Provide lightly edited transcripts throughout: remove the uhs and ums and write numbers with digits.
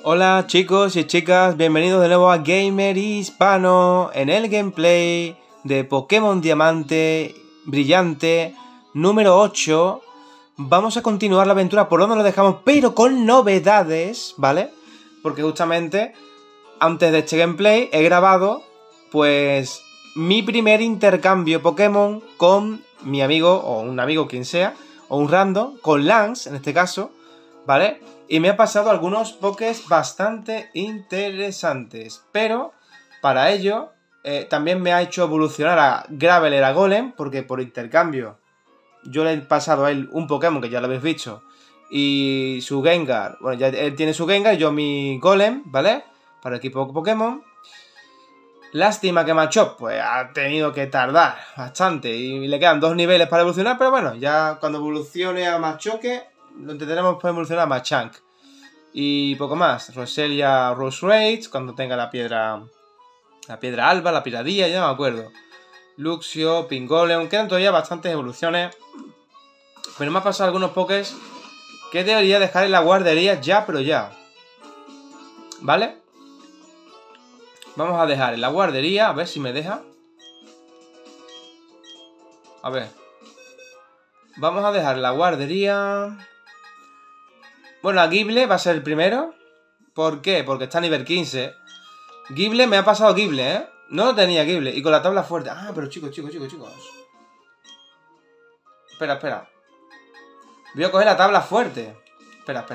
Hola chicos y chicas, bienvenidos de nuevo a Gamer Hispano en el gameplay de Pokémon Diamante Brillante número 8. Vamos a continuar la aventura por donde lo dejamos, pero con novedades, ¿vale? Porque justamente antes de este gameplay he grabado pues mi primer intercambio Pokémon con mi amigo, o un amigo quien sea, o un random, con Lance en este caso, ¿vale? Y me ha pasado algunos pokés bastante interesantes. Pero para ello también me ha hecho evolucionar a Graveler a Golem, porque por intercambio yo le he pasado a él un Pokémon que ya lo habéis visto. Y su Gengar, bueno, ya él tiene su Gengar y yo mi Golem, ¿vale? Para el equipo Pokémon. Lástima que Machop pues ha tenido que tardar bastante y le quedan 2 niveles para evolucionar, pero bueno, ya cuando evolucione a Machoke lo intentaremos para evolucionar a Machank. Y poco más, Roselia Rose Rage, cuando tenga la piedra alba, la piradilla, ya no me acuerdo. Luxio, Pingoleon, quedan todavía bastantes evoluciones. Pero me ha pasado algunos pokés que debería dejar en la guardería ya, pero ya. ¿Vale? Vamos a dejar en la guardería, a ver si me deja. A ver. Vamos a dejar en la guardería. Bueno, a Gible va a ser el primero. ¿Por qué? Porque está a nivel 15. Gible me ha pasado Gible, ¿eh? No lo tenía Gible. Y con la tabla fuerte. Ah, pero chicos. Espera. Voy a coger la tabla fuerte. Espera.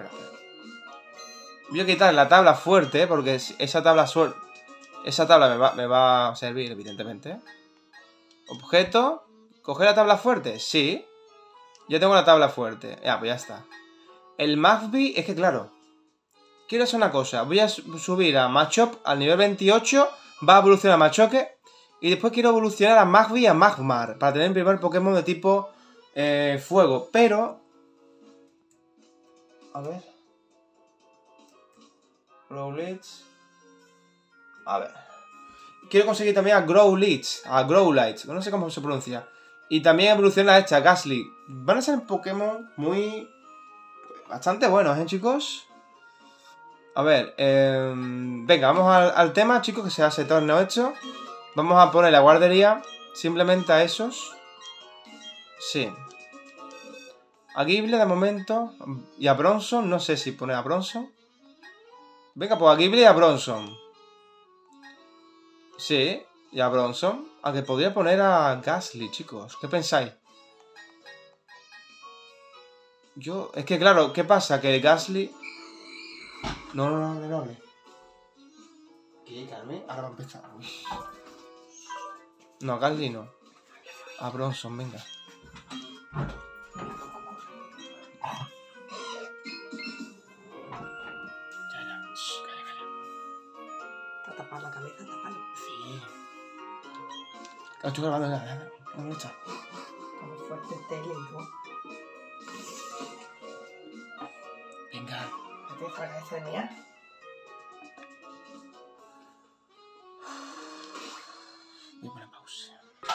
Voy a quitar la tabla fuerte porque esa tabla me va a servir, evidentemente. Objeto. ¿Coger la tabla fuerte? Sí. Ya tengo la tabla fuerte. Ya, pues ya está. El Magby, es que claro. Quiero hacer una cosa. Voy a subir a Machop al nivel 28. Va a evolucionar a Machoke. Y después quiero evolucionar a Magby y a Magmar. Para tener el primer Pokémon de tipo fuego. Pero... A ver. Growlithe. A ver. Quiero conseguir también a Growlithe. No sé cómo se pronuncia. Y también evoluciona esta, Gastly. Van a ser Pokémon muy... bastante buenos, ¿eh, chicos? A ver, venga, vamos al tema, chicos, que se hace torneo hecho. Vamos a poner la guardería simplemente a esos. Sí. A Gible de momento. Y a Bronson, no sé si poner a Bronson. Venga, pues a Gible y a Bronson. Sí, y a Bronson. Aunque podría poner a Gastly, chicos. ¿Qué pensáis? Es que claro, ¿qué pasa? Que Gastly... No. ¿Qué, Carmen? Ahora va a empezar. Uy. No, Gastly no. A Bronson, venga. Calla. Para tapar la cabeza, taparlo. Sí. Estoy grabando ya. ¿Dónde está? Como fuerte tele y todo. Venga. ¿Te fuera de esa mía? Voy a poner pausa.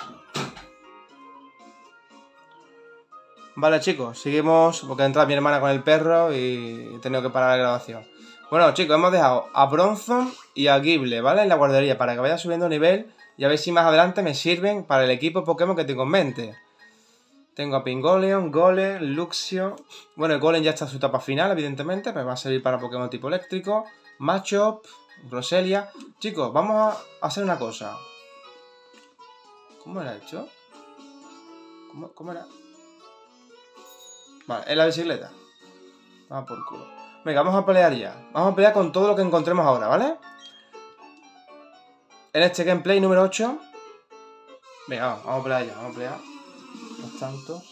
Vale, chicos, seguimos porque ha entrado mi hermana con el perro y he tenido que parar la grabación. Bueno, chicos, hemos dejado a Bronson y a Gible, ¿vale? En la guardería para que vaya subiendo nivel y a ver si más adelante me sirven para el equipo Pokémon que tengo en mente. Tengo a Pingoleon, Golem, Luxio. Bueno, el Golem ya está en su etapa final, evidentemente, pero va a servir para Pokémon tipo eléctrico. Machop, Roselia. Chicos, vamos a hacer una cosa. ¿Cómo era hecho? ¿Cómo era? Vale, es la bicicleta. Vamos por culo. Venga, vamos a pelear ya. Vamos a pelear con todo lo que encontremos ahora, ¿vale? En este gameplay número 8. Venga, vamos a pelear ya, vamos a pelear. No tanto.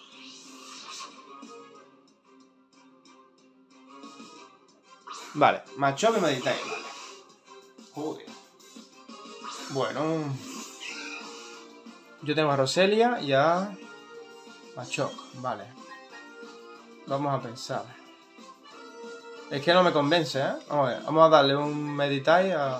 Vale, Machop y Meditite, vale. Joder. Bueno. Yo tengo a Roselia y a Machop, vale. Vamos a pensar. Es que no me convence, ¿eh? Vamos a ver, vamos a darle un Meditite a...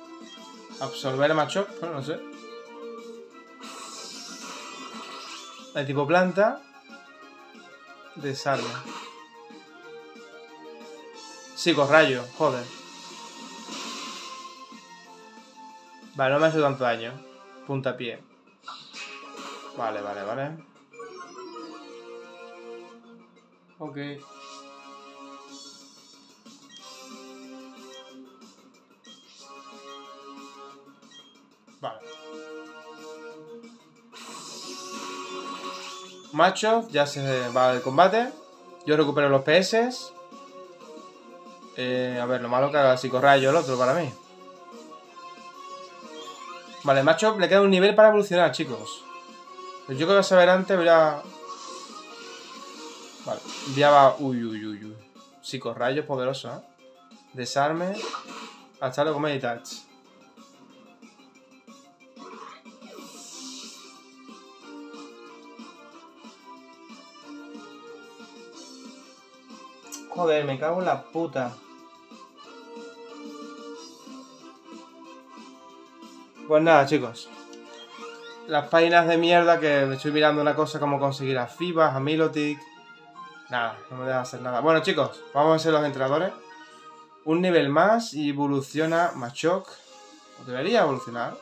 Absorber a Machop, pero no sé. De tipo planta. Desarme. Psicorrayo, joder. Vale, no me ha hecho tanto daño. Puntapié. Vale. Ok. Vale. Macho, ya se va el combate. Yo recupero los PS. A ver, lo malo que haga psicorrayo el otro para mí. Vale, macho, le queda un nivel para evolucionar, chicos. Pues yo que voy a saber antes, voy a... Vale, enviaba... Uy. Psicorrayo es poderoso, ¿eh? Desarme. Hasta luego, Meditouch. Joder, me cago en la puta. Pues nada, chicos. Las páginas de mierda que estoy mirando una cosa como conseguir a Fibas, a Milotic. Nada, no me deja hacer nada. Bueno, chicos, vamos a ser los entrenadores. Un nivel más y evoluciona Machoke. Debería evolucionar.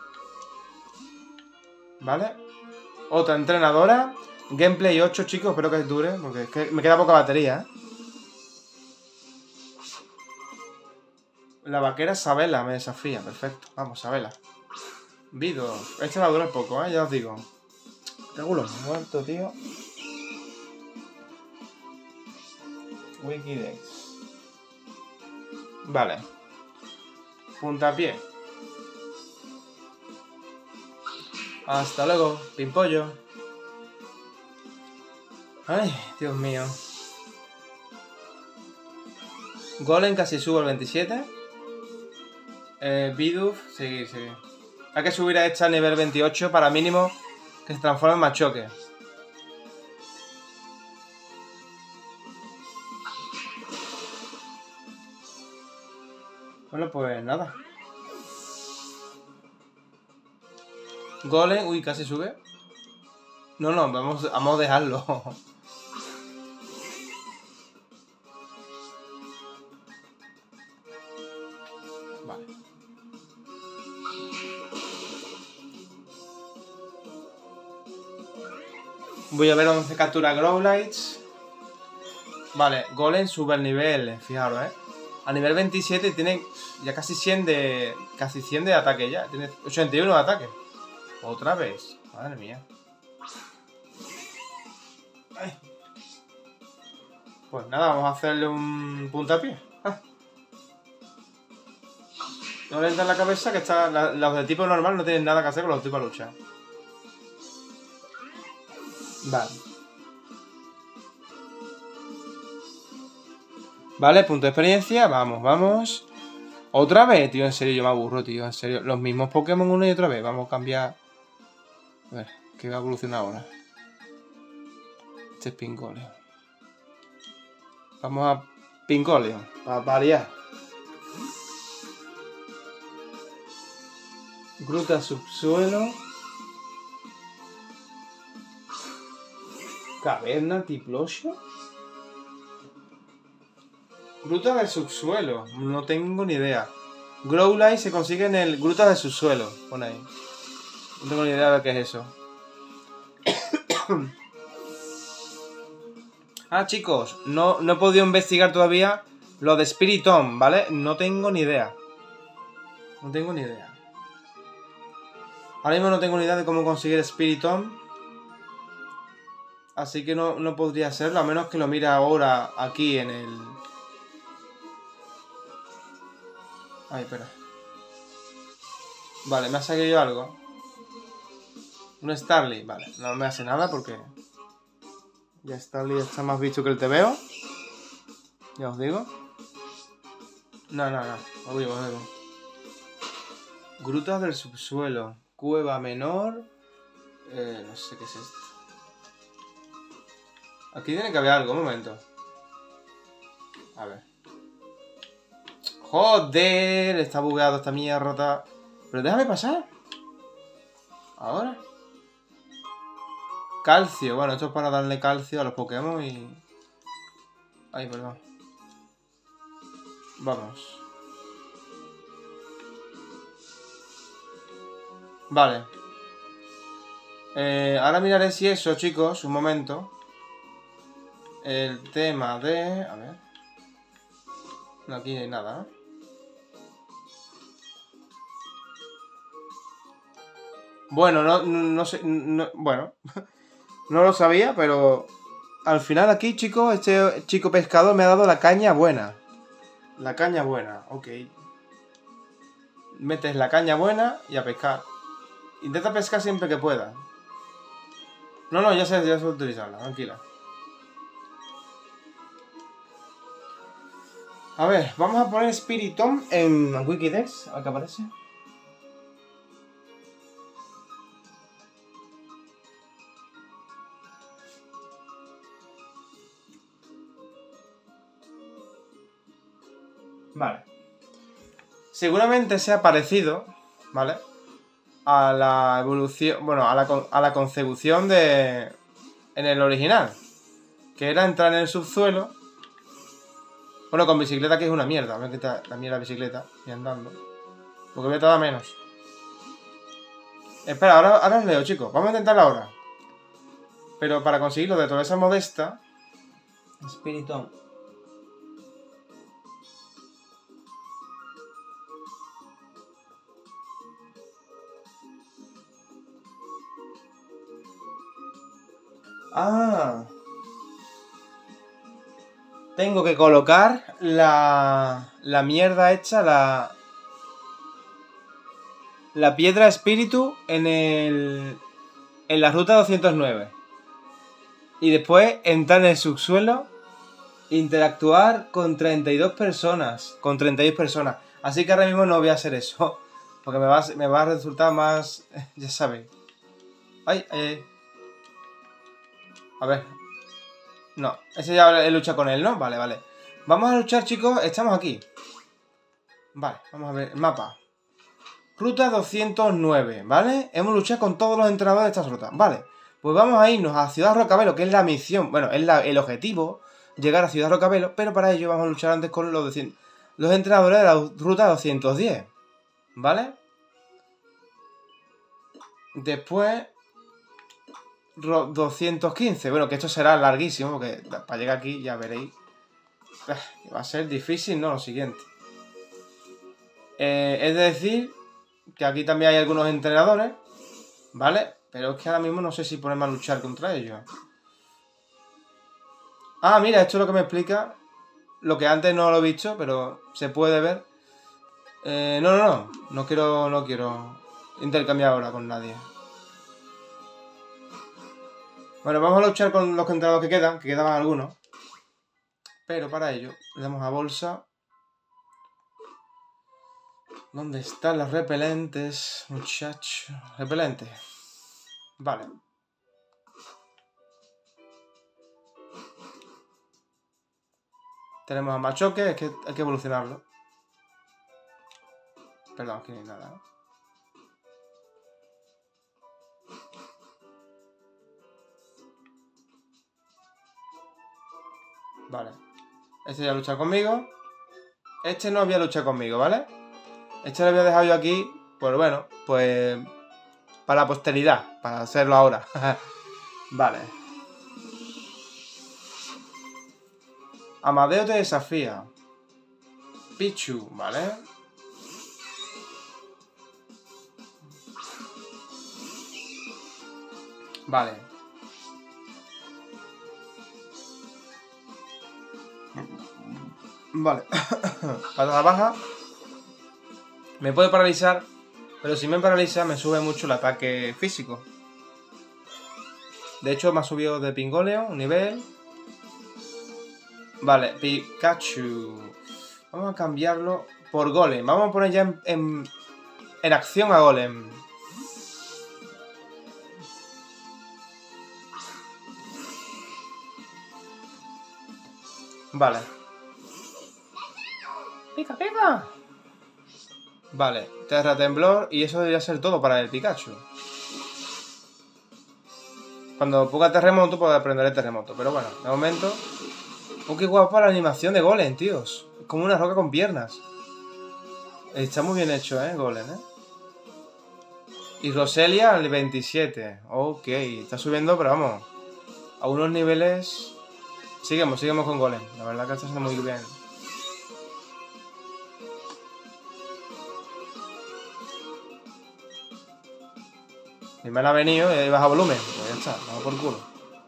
¿Vale? Otra entrenadora. Gameplay 8, chicos, espero que dure, porque es que me queda poca batería, ¿eh? La vaquera Sabela me desafía, perfecto. Vamos, Sabela. Vido. Este va a durar poco, ya os digo. Tengo los muertos, tío. Wikidex. Vale. Puntapié. Hasta luego, pimpollo. Ay, Dios mío. Golem casi subo al 27. Bidoof, seguir. Hay que subir a esta al nivel 28 para mínimo que se transforme en Machoke. Bueno, pues nada. Golem, uy, casi sube. No, vamos a dejarlo. Vale. Voy a ver dónde se captura Growlites. Vale, Golem sube el nivel, fijaros, a nivel 27 tiene ya casi 100 de ataque ya. Tiene 81 de ataque. Otra vez. Madre mía. Ay. Pues nada, vamos a hacerle un puntapié. No le entra en la cabeza que los de tipo normal no tienen nada que hacer con los de tipo lucha. Vale. Vale, punto de experiencia. Vamos. Otra vez, tío, en serio, yo me aburro, tío, en serio. Los mismos Pokémon una y otra vez. Vamos a cambiar. A ver, ¿qué va a evolucionar ahora? Este es Pingoleon. Vamos a Pingoleon, para variar. Gruta subsuelo. Caverna Tiplosion. Gruta del subsuelo. No tengo ni idea. Growlite se consigue en el Gruta del subsuelo. Pon ahí. No tengo ni idea de qué es eso. Chicos, no he podido investigar todavía lo de Spiritomb, ¿vale? No tengo ni idea. Ahora mismo no tengo ni idea de cómo conseguir Spiritomb. Así que no podría hacerlo, a menos que lo mire ahora aquí en el... Ay, espera. Vale, me ha salido algo. Un Starly, vale. No me hace nada porque... Ya Starly está más visto que el TVO. Ya os digo. No. Volvemos. Grutas del subsuelo. Cueva menor. No sé qué es esto. Aquí tiene que haber algo, un momento. A ver. ¡Joder! Está bugueado esta mierda. Pero déjame pasar. Ahora. Calcio. Bueno, esto es para darle calcio a los Pokémon y... Ay, perdón. Vamos. Vale. Ahora miraré si eso, chicos, un momento. El tema de... A ver. No, aquí no hay nada, ¿no? Bueno, no sé... bueno. No lo sabía, pero... Al final aquí, chicos, este chico pescador me ha dado la caña buena. La caña buena, ok. Metes la caña buena y a pescar. Intenta pescar siempre que pueda. No, ya sé utilizarla, tranquila. A ver, vamos a poner Spiritomb en Wikidex, a ver qué aparece. Vale. Seguramente sea parecido, ¿vale? A la evolución, bueno, a la consecución de... En el original. Que era entrar en el subsuelo. Bueno, con bicicleta que es una mierda. Voy a quitar la mierda de bicicleta y andando. Porque voy a tardar menos. Espera, ahora os leo, chicos. Vamos a intentarlo ahora. Pero para conseguirlo de toda esa modesta... Spiritomb. Ah. Tengo que colocar la mierda hecha, la piedra espíritu en la ruta 209. Y después entrar en el subsuelo, interactuar con 32 personas. Con 32 personas. Así que ahora mismo no voy a hacer eso. Porque me va a resultar más... Ya sabéis. Ay, a ver. No, ese ya he luchado con él, ¿no? Vale. Vamos a luchar, chicos. Estamos aquí. Vale, vamos a ver el mapa. Ruta 209, ¿vale? Hemos luchado con todos los entrenadores de esta ruta. Vale, pues vamos a irnos a Ciudad Rocabelo, que es la misión. Bueno, es el objetivo, llegar a Ciudad Rocabelo. Pero para ello vamos a luchar antes con los entrenadores de la ruta 210, ¿vale? Después 215. Bueno, que esto será larguísimo, porque para llegar aquí ya veréis. Va a ser difícil, ¿no? Lo siguiente. Es decir, que aquí también hay algunos entrenadores, ¿vale? Pero es que ahora mismo no sé si ponerme a luchar contra ellos. Ah, mira, esto es lo que me explica. Lo que antes no lo he visto, pero se puede ver. No quiero intercambiar ahora con nadie. Bueno, vamos a luchar con los entrenadores que quedaban algunos. Pero para ello, le damos a bolsa. ¿Dónde están las repelentes, muchachos? Repelentes. Vale. Tenemos a Machoke, es que hay que evolucionarlo. Perdón, aquí no hay nada, ¿no? Vale. Este ya lucha conmigo. Este no había luchado conmigo, ¿vale? Este lo había dejado yo aquí, pues bueno, pues... Para la posteridad, para hacerlo ahora. Vale. Amadeo te desafía. Pichu, ¿vale? Vale. Vale. Patada baja. Me puede paralizar, pero si me paraliza me sube mucho el ataque físico. De hecho me ha subido de Pingoleo un nivel. Vale, Pikachu. Vamos a cambiarlo por Golem. Vamos a poner ya en acción a Golem. Vale. ¡Pica, pica! Vale, Terra Temblor y eso debería ser todo para el Pikachu. Cuando ponga terremoto, pues aprenderé terremoto. Pero bueno, de momento... ¡Oh, qué guapa la animación de Golem, tíos! Es como una roca con piernas. Está muy bien hecho, Golem, Y Roselia al 27. Ok, está subiendo, pero vamos. A unos niveles... Seguimos con Golem. La verdad que está haciendo muy bien. Y me la ha venido y he bajado volumen. Pues ya está, vamos por culo.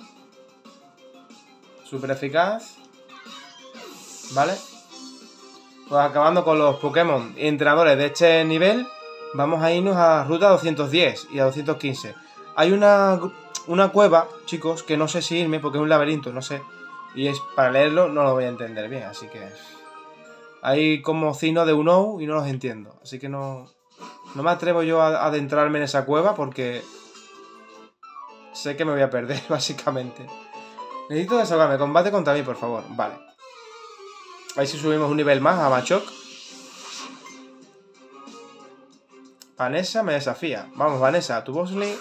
Súper eficaz. ¿Vale? Pues acabando con los Pokémon y entrenadores de este nivel, vamos a irnos a ruta 210 y a 215. Hay una cueva, chicos, que no sé si irme porque es un laberinto, no sé. Y es para leerlo no lo voy a entender bien, así que... Hay como signos de Unou y no los entiendo. Así que no me atrevo yo a adentrarme en esa cueva porque... Sé que me voy a perder, básicamente. Necesito desahogarme. Combate contra mí, por favor. Vale. A ver si subimos un nivel más a Machoc. Vanessa me desafía. Vamos, Vanessa, tu Bosley.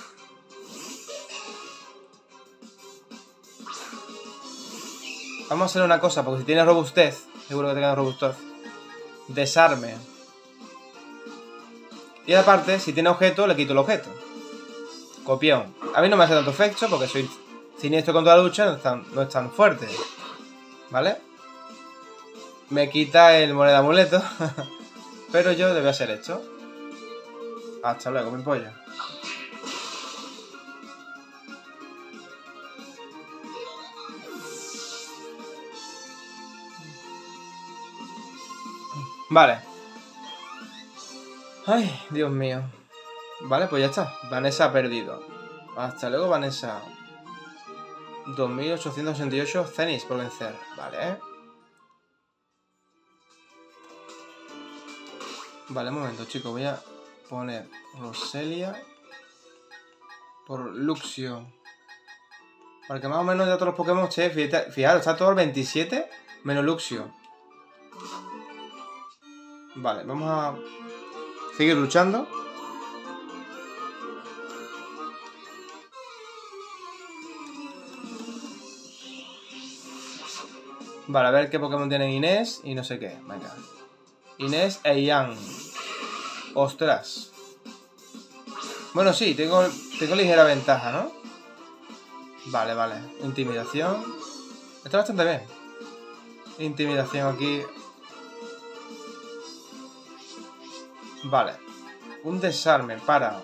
Vamos a hacer una cosa, porque si tiene robustez, seguro que tenga robustez. Desarme. Y aparte, si tiene objeto, le quito el objeto. Copión. A mí no me hace tanto efecto porque soy siniestro contra la lucha, no es tan fuerte. ¿Vale? Me quita el moneda amuleto. Pero yo debo hacer esto. Hasta luego, mi pollo. Vale. Ay, Dios mío. Vale, pues ya está. Vanessa ha perdido. Hasta luego, Vanessa. 2868 cenis por vencer. Vale. Vale, un momento, chicos. Voy a poner Roselia por Luxio. Para que más o menos ya todos los Pokémon... Che, fijaros, está todo el 27 menos Luxio. Vale, vamos a seguir luchando. Vale, a ver qué Pokémon tienen Inés y no sé qué. Venga. Inés e Ian. Ostras. Bueno, sí, tengo ligera ventaja, ¿no? Vale, vale. Intimidación. Está bastante bien. Intimidación aquí. Vale. Un desarme para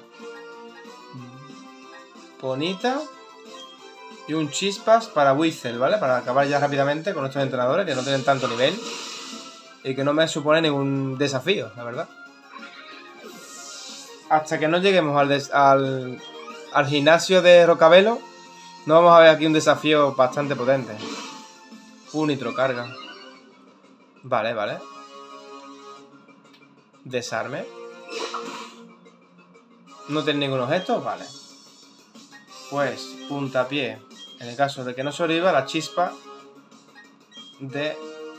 Bonita. Y un Chispas para Whistle, ¿vale? Para acabar ya rápidamente con estos entrenadores que no tienen tanto nivel. Y que no me supone ningún desafío, la verdad. Hasta que no lleguemos al gimnasio de Rocabelo, no vamos a ver aquí un desafío bastante potente. Nitro carga. Vale, vale. Desarme. No tiene ningún objeto, vale. Pues puntapié. En el caso de que no sobreviva la chispa de...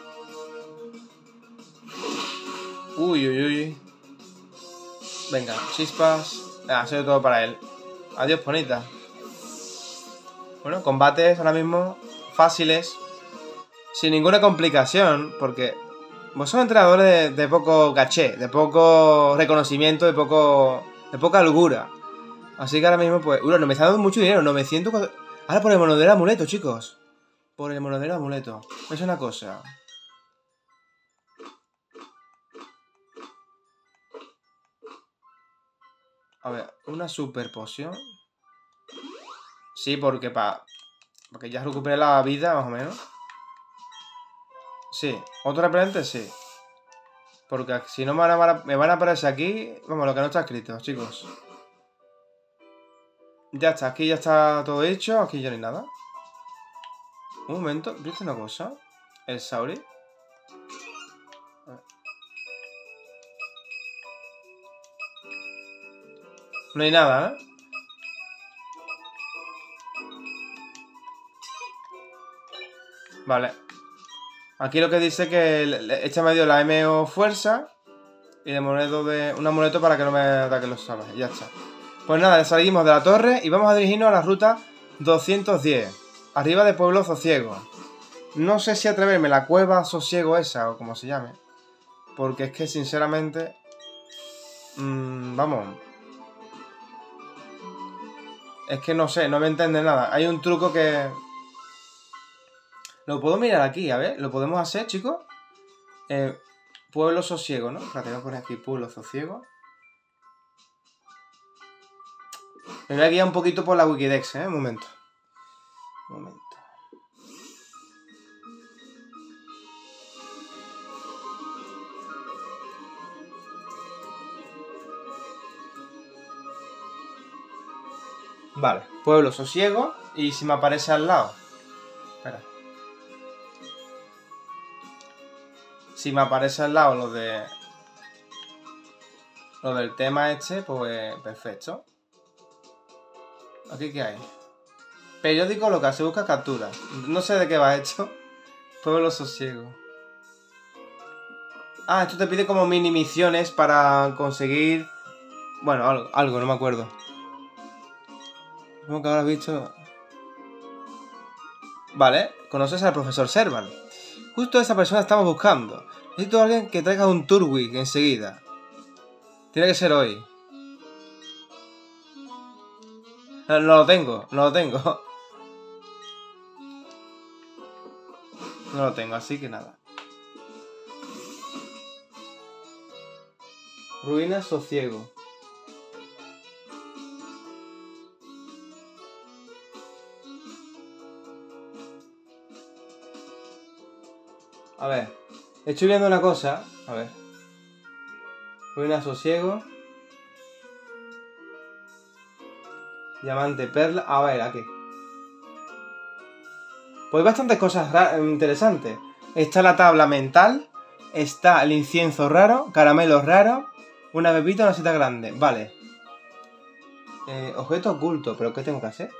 Uy, uy, uy. Venga, chispas. Ha sido todo para él. Adiós, bonita. Bueno, combates ahora mismo fáciles. Sin ninguna complicación. Porque vos sos entrenadores de poco caché. De poco reconocimiento. De poca holgura. Así que ahora mismo pues... no me está dando mucho dinero. 900... Ahora por el monedero amuleto, chicos. Por el monedero amuleto. Es una cosa. A ver, una super poción. Sí, porque porque ya recuperé la vida, más o menos. Sí, otro repelente, sí. Porque si no me van a aparecer aquí... Vamos, lo que no está escrito, chicos. Ya está, aquí ya está todo hecho. Aquí ya no hay nada. Un momento, ¿viste una cosa? El Sauri. No hay nada, ¿eh? Vale. Aquí lo que dice que echa medio la MO fuerza. Y de un amuleto para que no me ataquen los salvajes. Ya está. Pues nada, salimos de la torre y vamos a dirigirnos a la ruta 210. Arriba de Pueblo Sosiego. No sé si atreverme la cueva Sosiego esa o como se llame. Porque es que sinceramente... vamos. Es que no sé, no me entiende nada. Hay un truco que... Lo puedo mirar aquí, a ver. ¿Lo podemos hacer, chicos? Pueblo Sosiego, ¿no? Espérate, voy a poner aquí Pueblo Sosiego. Me voy a guiar un poquito por la Wikidex, Un momento. Vale, Pueblo Sosiego. Y si me aparece al lado. Espera. Si me aparece al lado lo del tema este, pues perfecto. ¿Aquí qué hay? Periódico local, se busca captura. No sé de qué va esto. Pueblo Sosiego. Ah, esto te pide como mini misiones para conseguir... Bueno, algo, no me acuerdo. ¿Cómo que habrás visto? Vale, conoces al profesor Serval. Justo esa persona estamos buscando. Necesito a alguien que traiga un Turtwig enseguida. Tiene que ser hoy. No lo tengo. No lo tengo, así que nada. Ruinas Sosiego. A ver, estoy viendo una cosa. A ver. Ruinas Sosiego. Diamante, perla. A ver, aquí. Pues hay bastantes cosas interesantes. Está la tabla mental. Está el incienso raro. Caramelos raros. Una pepita, una seta grande. Vale. Objeto oculto. ¿Pero qué tengo que hacer?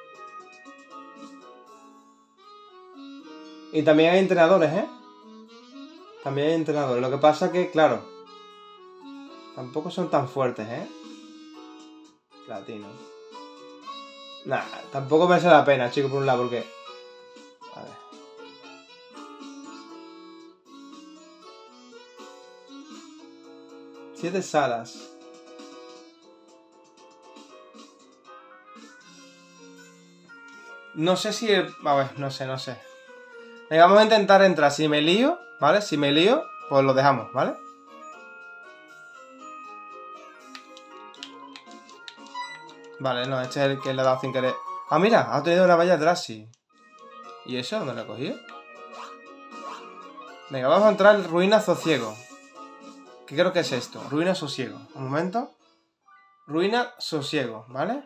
Y también hay entrenadores, También hay entrenadores. Lo que pasa que, claro, tampoco son tan fuertes, Platino. Nah, tampoco merece la pena, chicos, por un lado, porque... A ver. Siete salas. No sé si... A ver, no sé. Venga, vamos a intentar entrar. Si me lío, ¿vale? Si me lío, pues lo dejamos, ¿vale? Vale, no, este es el que le he dado sin querer. Ah, mira, ha tenido una valla Drazi. ¿Y eso? ¿Dónde lo he cogido? Venga, vamos a entrar en Ruinas Sosiego. ¿Qué creo que es esto? Ruinas Sosiego. Un momento. Ruinas Sosiego, ¿vale?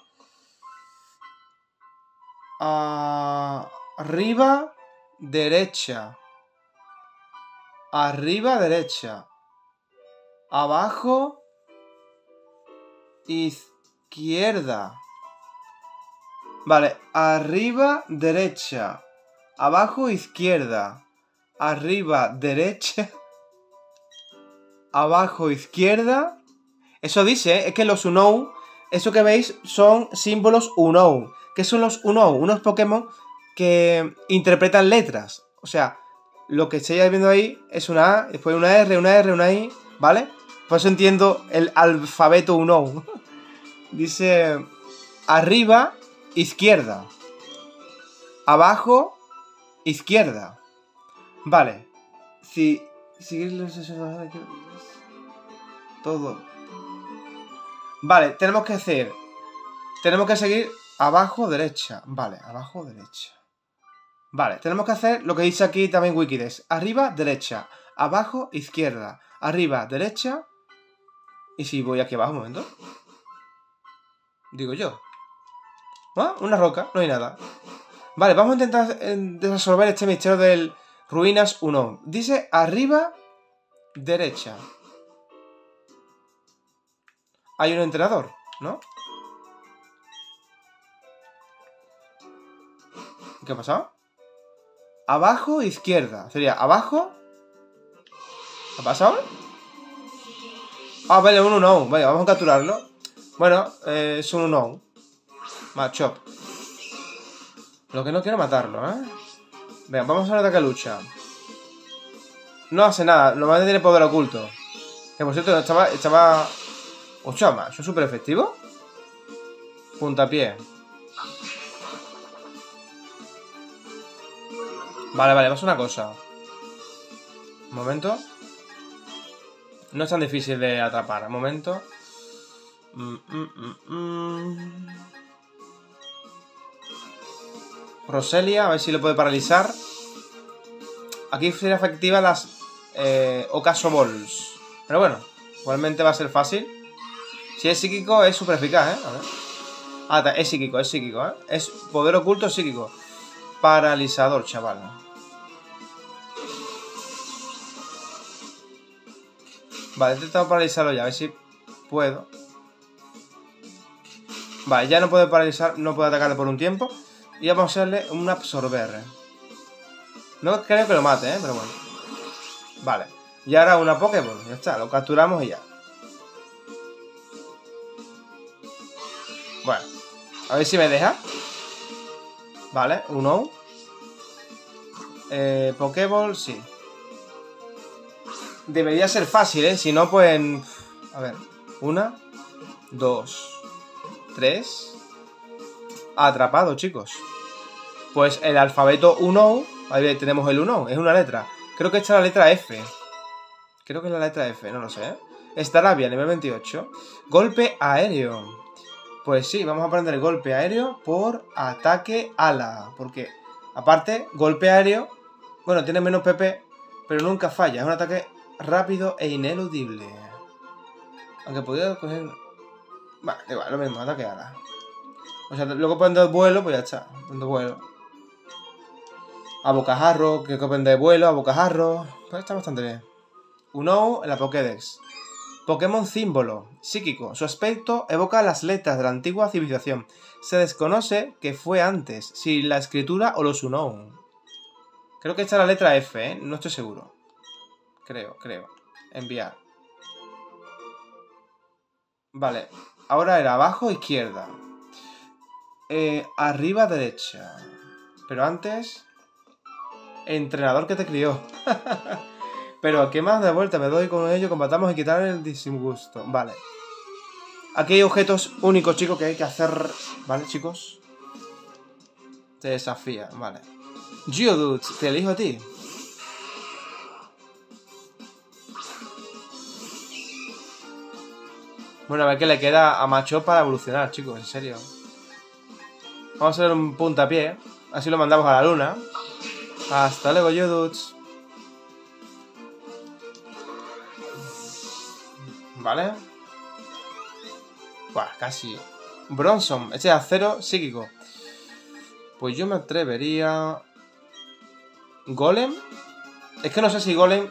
Arriba, derecha. Arriba, derecha. Abajo, izquierda. Vale, arriba, derecha. Abajo, izquierda. Arriba, derecha. Abajo, izquierda. Eso dice, es que los Unou, eso que veis son símbolos Unou. ¿Qué son los Unou? Unos Pokémon que interpretan letras. O sea, lo que estáis viendo ahí es una A, después una R, una R, una I, ¿vale? Por eso entiendo el alfabeto Unou. Dice arriba, izquierda. Abajo, izquierda. Vale. Si todo. Vale, tenemos que seguir abajo, derecha. Vale, abajo, derecha. Vale, tenemos que hacer lo que dice aquí también Wikidex. Arriba, derecha. Abajo, izquierda. Arriba, derecha. Y si voy aquí abajo, un momento. Digo yo. ¿Ah? Una roca, no hay nada. Vale, vamos a intentar resolver este misterio del Ruinas Unou. Dice arriba, derecha. Hay un entrenador, ¿no? ¿Qué ha pasado? Abajo, izquierda. Sería abajo. ¿Ha pasado? Ah, vale, un Unou. Venga, vamos a capturarlo. Bueno, es un Unou. Machop. Lo que no quiero matarlo, ¿eh? Venga, vamos a hacer un ataque lucha. No hace nada, normalmente tiene poder oculto. Que por cierto, estaba... ¡Ocho más! ¿Eso es súper efectivo? Puntapié. Vale, vamos a hacer una cosa. Un momento. No es tan difícil de atrapar. Un momento. Roselia, a ver si lo puede paralizar. Aquí sería efectiva las Ocaso Balls. Pero bueno, igualmente va a ser fácil. Si es psíquico es súper eficaz, ¿eh? A ver. Ah, es psíquico, ¿eh? Es poder oculto psíquico. Paralizador, chaval. Vale, he intentado paralizarlo ya, a ver si puedo. Vale, ya no puede paralizar, no puede atacarle por un tiempo. Y vamos a hacerle un absorber. No creo que lo mate, pero bueno. Vale. Y ahora una Pokéball, ya está, lo capturamos y ya. Bueno, a ver si me deja. Vale, uno. Pokéball, sí. Debería ser fácil, si no, pues... A ver, 1, 2, 3. Atrapado, chicos. Pues el alfabeto 1. Ahí tenemos el 1, es una letra. Creo que esta es la letra F. Creo que es la letra F, no lo sé, Staravia, nivel 28. Golpe aéreo. Pues sí, vamos a aprender golpe aéreo por ataque ala. Porque, aparte, golpe aéreo... Bueno, tiene menos PP, pero nunca falla. Es un ataque rápido e ineludible. Aunque podría coger... Vale, igual, lo mismo, ataque ala. O sea, luego pueden dar vuelo, pues ya está. Poniendo vuelo. A bocajarro, que copen de vuelo, a bocajarro. Pues está bastante bien. Uno en la Pokédex. Pokémon símbolo, psíquico. Su aspecto evoca las letras de la antigua civilización. Se desconoce que fue antes, si la escritura o los Unown. Creo que esta es la letra F, no estoy seguro. Creo. Enviar. Vale, ahora era abajo, izquierda. Arriba, derecha. Pero antes... Entrenador que te crió. Pero ¿a qué más de vuelta? Me doy con ello, combatamos y quitar el disgusto. Vale. Aquí hay objetos únicos, chicos, que hay que hacer. ¿Vale, chicos? Te desafía, vale. Geodude, te elijo a ti. Bueno, a ver qué le queda a Machop para evolucionar, chicos, en serio. Vamos a hacer un puntapié. Así lo mandamos a la luna. Hasta luego, Geodudes. Vale. Buah, casi. Bronzong, este es acero psíquico. Pues yo me atrevería... ¿Golem? Es que no sé si Golem...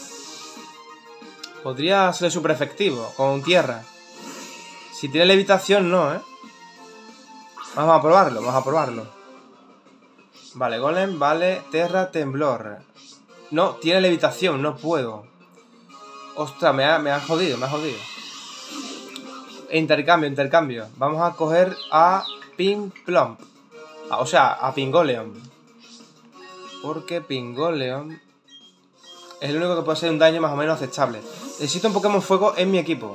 Podría ser súper efectivo, con tierra. Si tiene levitación, no, Vamos a probarlo, Vale, Golem, vale, Terra, Temblor. No, tiene levitación, no puedo. Ostras, me ha jodido, Intercambio. Vamos a coger a Pingplump. O sea, a Pingoleon. Porque Pingoleon es el único que puede hacer un daño más o menos aceptable. Necesito un Pokémon Fuego en mi equipo.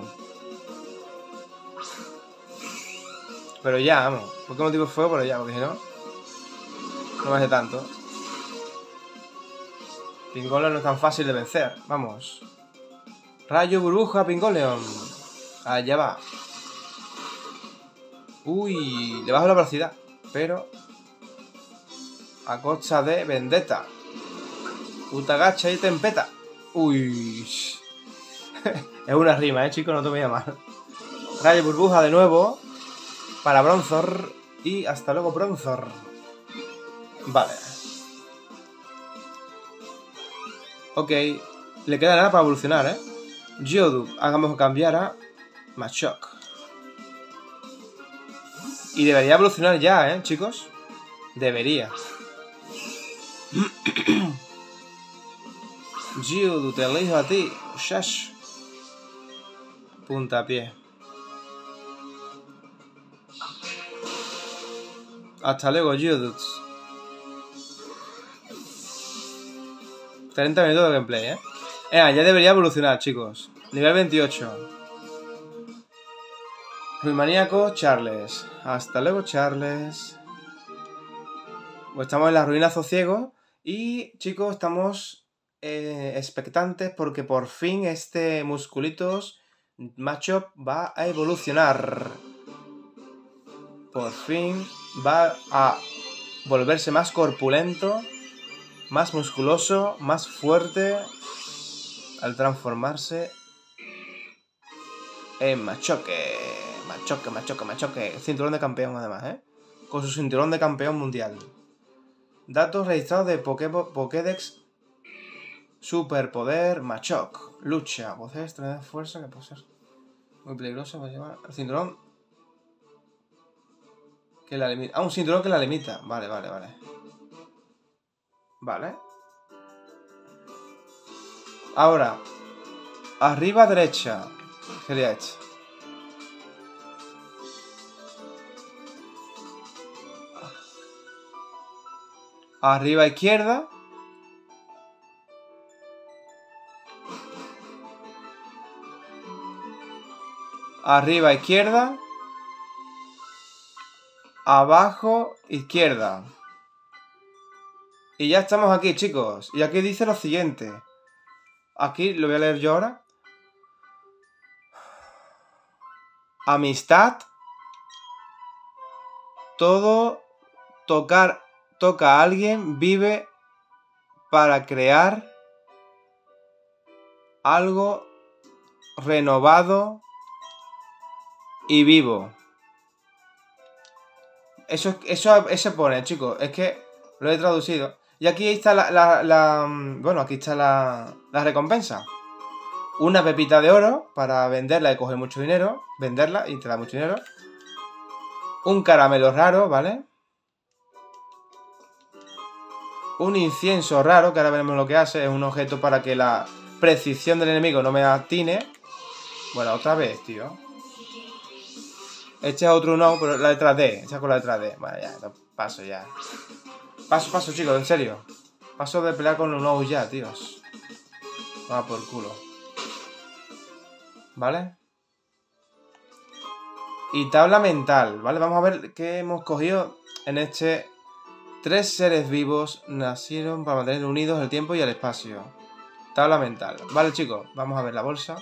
Pero ya, vamos. Pokémon tipo Fuego, pero ya, porque si no... No me hace tanto. Pingoleon no es tan fácil de vencer. Vamos. Rayo, burbuja, Pingoleon. Allá va. Uy, le bajo la velocidad. Pero... a costa de Vendetta. Utagacha y Tempeta. Uy. Es una rima, chicos, no te voy a mal. Rayo, burbuja de nuevo. Para Bronzor. Y hasta luego, Bronzor. Vale. Ok. Le queda nada para evolucionar, Geodude. Hagamos cambiar a Machop. Y debería evolucionar ya, chicos. Debería. Geodude, te elijo a ti. Shash. Puntapié. Hasta luego, Geodude. 30 minutos de gameplay, ya debería evolucionar, chicos. Nivel 28. Ruimaníaco, Charles. Hasta luego, Charles. Pues estamos en las ruinas Zociego. Y, chicos, estamos expectantes porque por fin este Musculitos Machop va a evolucionar. Por fin va a volverse más corpulento, más musculoso, más fuerte al transformarse en Machoke. Machoke. Cinturón de campeón además, con su cinturón de campeón mundial. Datos registrados de Pokédex. Superpoder Machoke. Lucha. Posee extremidad fuerza que puede ser muy peligroso para llevar. El cinturón que la limita. Un cinturón que la limita. Vale. Ahora, arriba a derecha. Arriba a izquierda. Arriba a izquierda. Abajo izquierda. Y ya estamos aquí, chicos. Y aquí dice lo siguiente. Aquí lo voy a leer yo ahora. Amistad. Todo toca a alguien, vive para crear algo renovado y vivo. Eso pone, chicos. Es que lo he traducido. Y aquí está bueno, aquí está la recompensa. Una pepita de oro para venderla y coger mucho dinero. Venderla y te da mucho dinero. Un caramelo raro, ¿vale? Un incienso raro, que ahora veremos lo que hace. Es un objeto para que la precisión del enemigo no me atine. Bueno, otra vez, tío. Este es otro no, pero la letra D. Esta con la letra D. Vale, ya, paso ya. Paso, chicos, en serio. Paso de pelear con un no ya, tíos. Va por culo. ¿Vale? Y tabla mental, ¿vale? Vamos a ver qué hemos cogido en este. 3 seres vivos nacieron para mantener unidos el tiempo y el espacio. Tabla mental. Vale, chicos, vamos a ver la bolsa.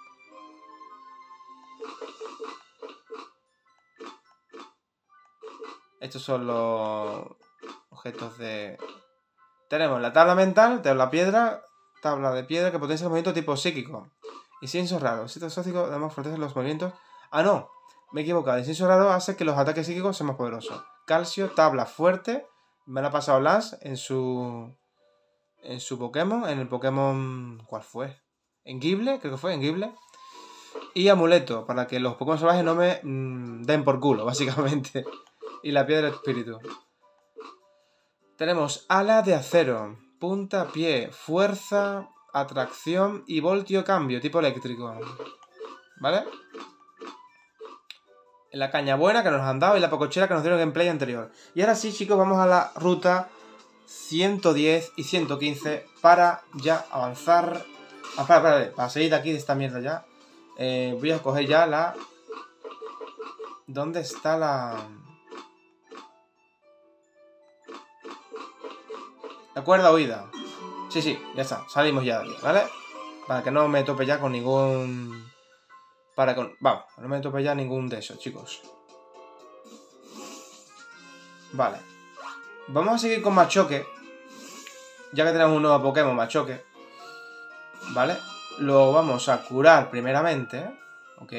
Estos son los objetos de... Tenemos la tabla mental, tenemos la piedra, tabla de piedra que potencia el movimiento tipo psíquico. Incienso raro. Incienso psíquico además fortalece los movimientos... Ah, no, me he equivocado. El incienso raro hace que los ataques psíquicos sean más poderosos. Calcio, tabla fuerte. Me la ha pasado Lance en su Pokémon. En el Pokémon... ¿Cuál fue? En Gible, creo que fue, en Gible. Y amuleto, para que los Pokémon salvajes no me den por culo, básicamente. Y la piedra del espíritu. Tenemos ala de acero, punta, pie, fuerza, atracción y voltio cambio, tipo eléctrico. ¿Vale? La caña buena que nos han dado y la pocochera que nos dieron en gameplay anterior. Y ahora sí, chicos, vamos a la ruta 110 y 115 para ya avanzar. Para salir de aquí de esta mierda ya. Voy a coger ya la... ¿Dónde está la...? La cuerda huida. Sí, ya está. Salimos ya de aquí, ¿vale? Para que no me tope ya con ningún... Vamos, no me tope ya ningún de esos, chicos. Vale. Vamos a seguir con Machoke. Ya que tenemos un nuevo Pokémon, Machoke. ¿Vale? Lo vamos a curar primeramente. Ok.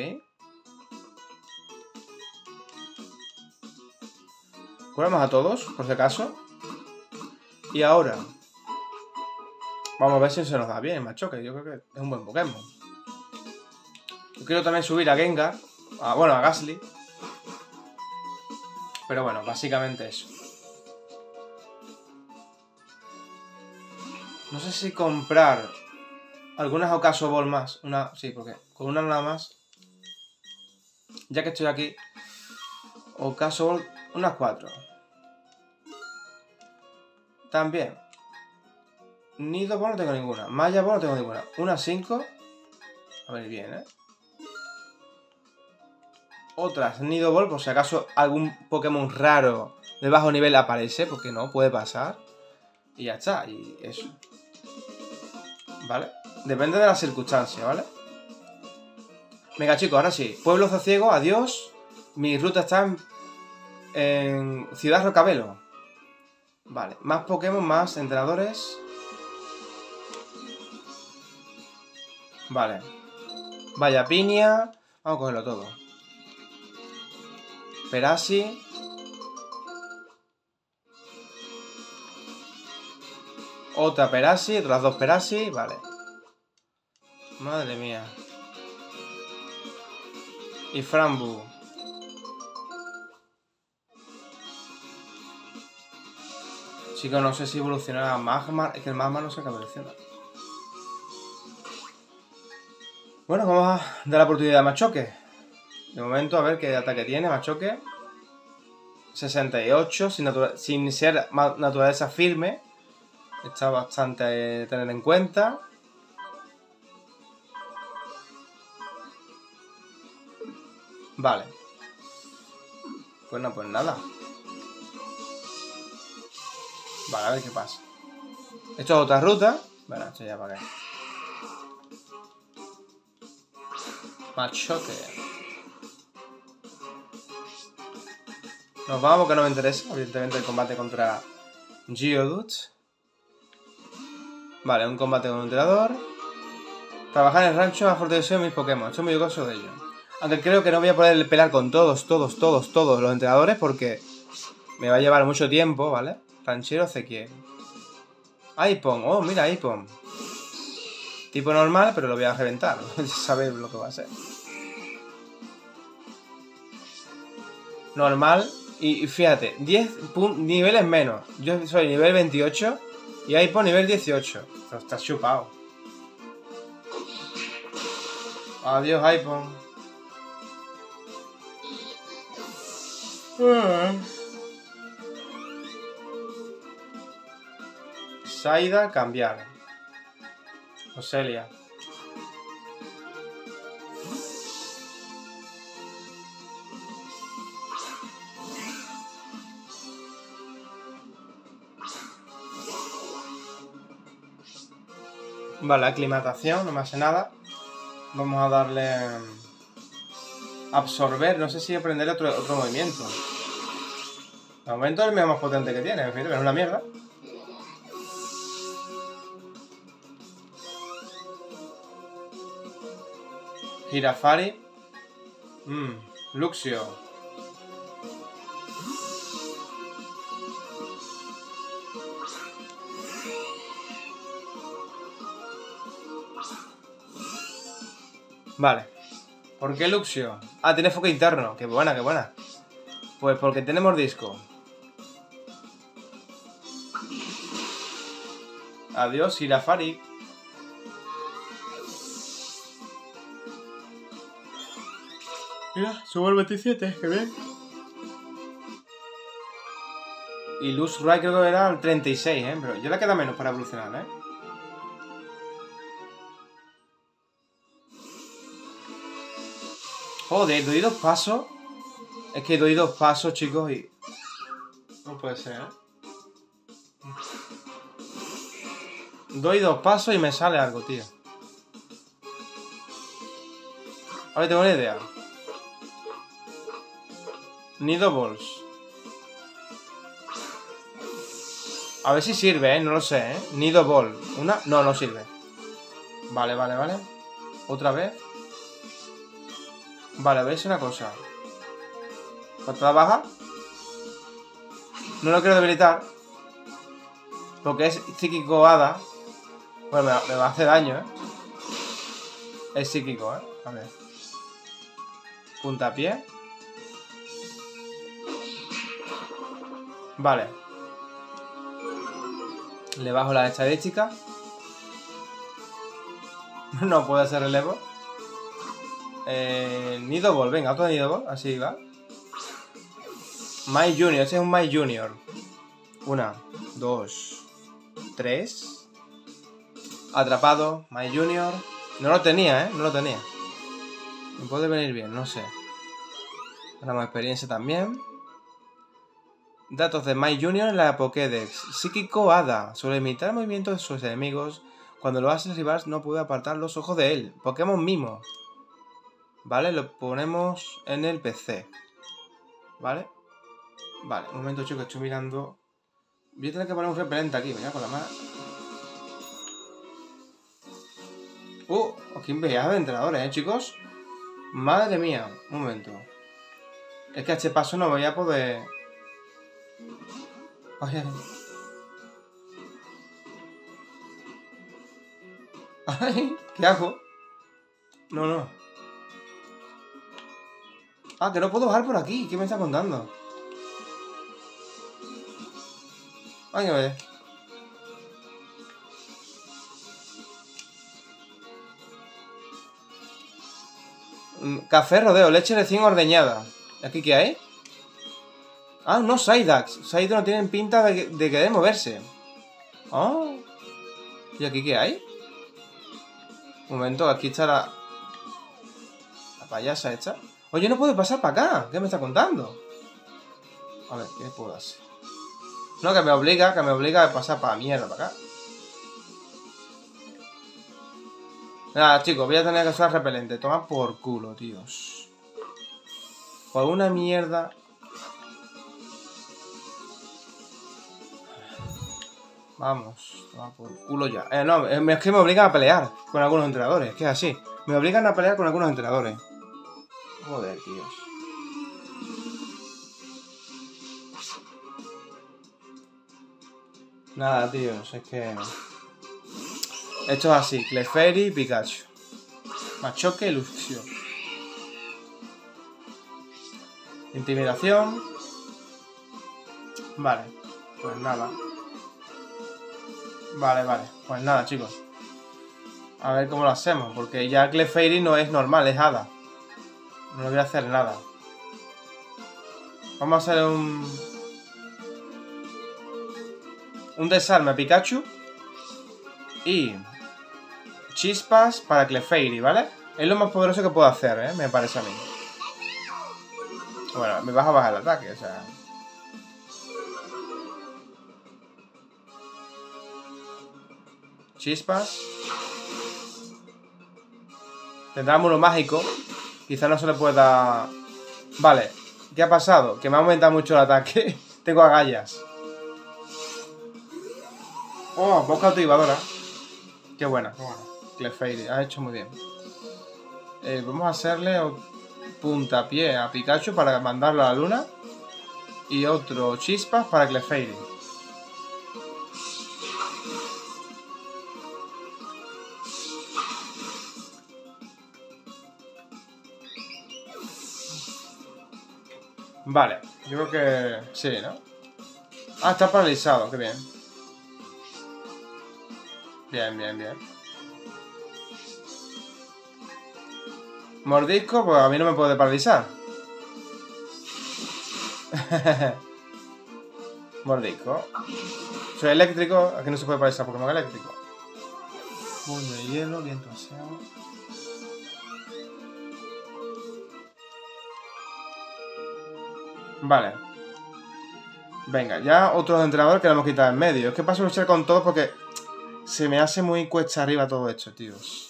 Curamos a todos, por si acaso. Y ahora vamos a ver si se nos da bien Machoke. Yo creo que es un buen Pokémon. Yo quiero también subir a Gengar. A Gastly. Pero bueno, básicamente eso. No sé si comprar algunas Ocaso Ball más. Sí, porque con una nada más. Ya que estoy aquí. Ocaso Ball, unas 4. También. Nido Ball no tengo ninguna. Maya Ball no tengo ninguna. Una 5. A ver bien, ¿eh? Otras Nido Ball, por si acaso algún Pokémon raro de bajo nivel aparece, porque no, puede pasar. Y ya está, y eso. ¿Vale? Depende de las circunstancias, ¿vale? Venga, chicos, ahora sí. Pueblo Zaciego, adiós. Mi ruta está en Ciudad Rocabelo. Vale, más Pokémon, más entrenadores. Vale. Vaya piña. Vamos a cogerlo todo. Perasi. Otra Perasi, otras dos Perasi. Vale. Madre mía. Y Frambu. Chicos, no sé si evolucionará a Magmar. Es que el Magmar no sé qué evoluciona. Bueno, vamos a dar la oportunidad a Machoke. De momento, a ver qué ataque tiene Machoke. 68, sin ser naturaleza firme. Está bastante tener en cuenta. Vale. Pues no, pues nada. Vale, a ver qué pasa. Esto es otra ruta. Bueno, esto ya para qué. Machoke. Nos vamos porque no me interesa, evidentemente, el combate contra Geodude. Vale, un combate con un entrenador. Trabajar en el rancho ha fortalecido mis Pokémon. Estoy muy orgulloso de ello. Aunque creo que no voy a poder pelear con todos los entrenadores porque me va a llevar mucho tiempo, ¿vale? Ranchero Ezequiel. Aipom. Oh, mira, Aipom. Tipo normal, pero lo voy a reventar. Ya sabéis lo que va a ser. Normal. Y fíjate, 10 niveles menos. Yo soy nivel 28 y Aipom nivel 18. Pero está chupado. Adiós, Aipom. Saida, cambiar. Oselia. Vale, aclimatación, no me hace nada. Vamos a darle... absorber, no sé si aprenderle otro movimiento. De momento es el más potente que tiene, en fin, es una mierda. Girafari. Luxio. Vale. ¿Por qué Luxio? Ah, tiene foco interno. Qué buena, qué buena. Pues porque tenemos disco. Adiós, Girafari. Mira, subo el 27, qué bien. Y Luz Ray creo que era el 36, pero ya le queda menos para evolucionar, Joder, doy 2 pasos. Es que doy 2 pasos, chicos, y... no puede ser, Doy 2 pasos y me sale algo, tío. Ahora tengo una idea. Nido Balls. A ver si sirve, no lo sé, Nido Ball. ¿Una? No, no sirve. Vale, vale, vale. Otra vez. Vale, veis una cosa. Patada baja. No lo quiero debilitar. Porque es psíquico hada. Bueno, me va a hacer daño, Es psíquico, A ver. Puntapié. Vale. Le bajo la estadística. No puede hacer relevo. Nido Ball, venga, otro Nido Ball. Así va. My Junior, ese es un My Junior. 1, 2, 3. Atrapado. My Junior. No lo tenía, No lo tenía. Me puede venir bien, no sé. Ganamos experiencia también. Datos de My Junior en la Pokédex. Psíquico Hada. Suele imitar el movimiento de sus enemigos. Cuando lo hace, el rival no puede apartar los ojos de él. Pokémon Mimo. Vale, lo ponemos en el PC. ¿Vale? Vale, un momento, chicos, estoy mirando. Voy a tener que poner un repelente aquí, venga, con la mano. Aquí viaje de entrenadores, chicos. Madre mía, un momento. Es que a este paso no voy a poder. Ay, ay, ¿qué hago? No. Ah, que no puedo bajar por aquí. ¿Qué me está contando? Ay, a ver. Café rodeo, leche recién ordeñada. ¿Aquí qué hay? Ah, no, Psyducks. Psyducks no tienen pinta de querer moverse. Oh. ¿Y aquí qué hay? Un momento, aquí está la payasa esta. Oye, no puedo pasar para acá. ¿Qué me está contando? A ver, ¿qué puedo hacer? No, que me obliga a pasar para mierda, para acá. Nada, chicos, voy a tener que usar repelente. Toma por culo, tíos. Por una mierda. Vamos, toma por culo ya. No, es que me obligan a pelear con algunos entrenadores. Es que es así. Me obligan a pelear con algunos entrenadores. Joder, tíos. Nada, tíos, es que... Esto es así. Clefairy y Pikachu. Machoque y Luxio. Intimidación. Vale. Pues nada. Vale. Pues nada, chicos. A ver cómo lo hacemos. Porque ya Clefairy no es normal, es hada. No le voy a hacer nada. Vamos a hacer un desarme a Pikachu. Y chispas para Clefairy, ¿vale? Es lo más poderoso que puedo hacer, me parece a mí. Bueno, me vas a bajar el ataque, o sea... Chispas. Tendrá muro mágico. Quizá no se le pueda... Vale, ¿qué ha pasado? Que me ha aumentado mucho el ataque. Tengo agallas. Oh, voz cautivadora. Qué buena. Clefairy, has hecho muy bien. Vamos a hacerle puntapié a Pikachu para mandarlo a la luna. Y otro chispas para Clefairy. Vale, yo creo que... Sí, ¿no? Ah, está paralizado, qué bien. Bien. Mordisco, pues a mí no me puede paralizar. Mordisco. Soy eléctrico, aquí no se puede paralizar Pokémon eléctrico. Puño de hielo, viento aseado. Vale. Venga, ya otros entrenadores que le hemos quitado en medio. Es que paso a luchar con todos porque se me hace muy cuesta arriba todo esto, tíos.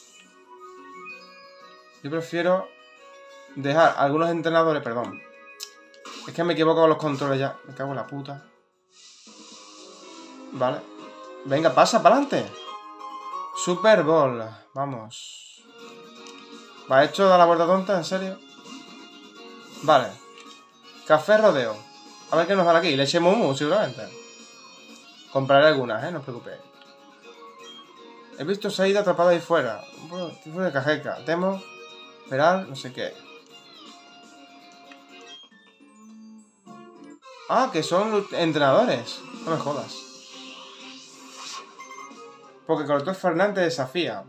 Yo prefiero dejar algunos entrenadores... Perdón. Es que me equivoco con los controles ya. Me cago en la puta. Vale. Venga, pasa, para adelante. Super Bowl. Vamos. ¿Va hecho da la vuelta tonta? ¿En serio? Vale. Café rodeo. A ver qué nos dan aquí. Leche Mumu, seguramente. Compraré algunas, no os preocupéis. He visto Saída atrapada ahí fuera. Tipo de cajeca. Temo. Esperar, no sé qué. Ah, que son entrenadores. No me jodas. Porque Cortés Fernández desafía.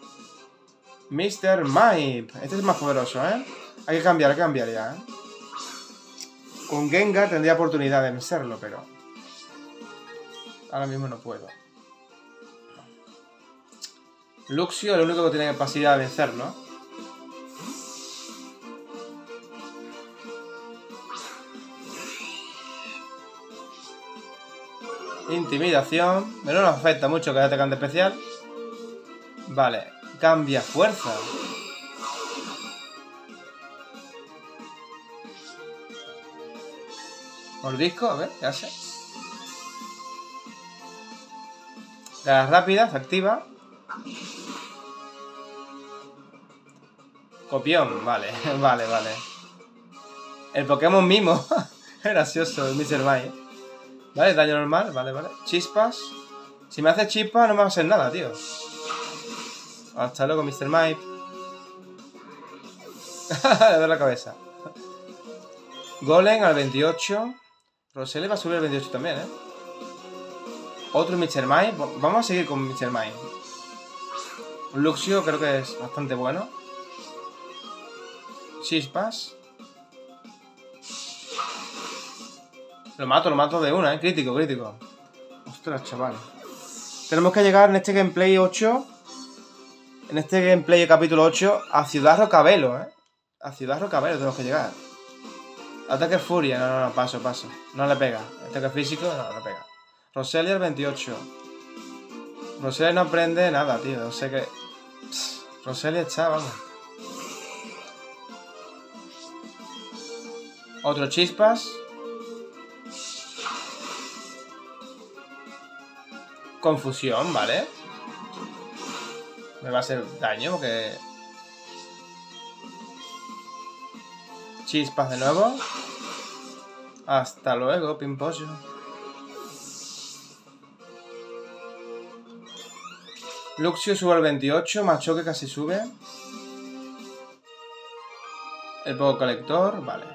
Mr. Mime. Este es más poderoso, Hay que cambiar ya, Con Gengar tendría oportunidad de vencerlo, pero... Ahora mismo no puedo. Luxio es el único que tiene capacidad de vencer, ¿no? Intimidación. Pero no nos afecta mucho que haya atacante especial. Vale. Cambia fuerza. Mordisco, a ver, ¿qué hace? Garras rápidas, se activa. Copión, vale, vale. El Pokémon mimo. Gracioso, el Mr. Mime. Vale, daño normal, vale. Chispas. Si me hace chispas no me va a hacer nada, tío. Hasta luego, Mr. Mime. Le doy la cabeza. Golem al 28. Roselia va a subir al 28 también, ¿eh? Otro Mr. Mime. Vamos a seguir con Mr. Mime. Luxio creo que es bastante bueno. Chispas. Lo mato de una, ¿eh? Crítico. Ostras, chaval. Tenemos que llegar en este gameplay 8. En este gameplay capítulo 8 a Ciudad Rocabelo, ¿eh? A Ciudad Rocabelo tenemos que llegar. Ataque furia, no, paso. No le pega. Ataque físico, no le pega. Roselia el 28. Roselia no aprende nada, tío. No sé qué. Roselia está, vamos. Otro chispas. Confusión, ¿vale? Me va a hacer daño porque... Chispas de nuevo. Hasta luego, Pimpollo. Luxio sube al 28, Machoque casi sube. El Poco Colector, vale.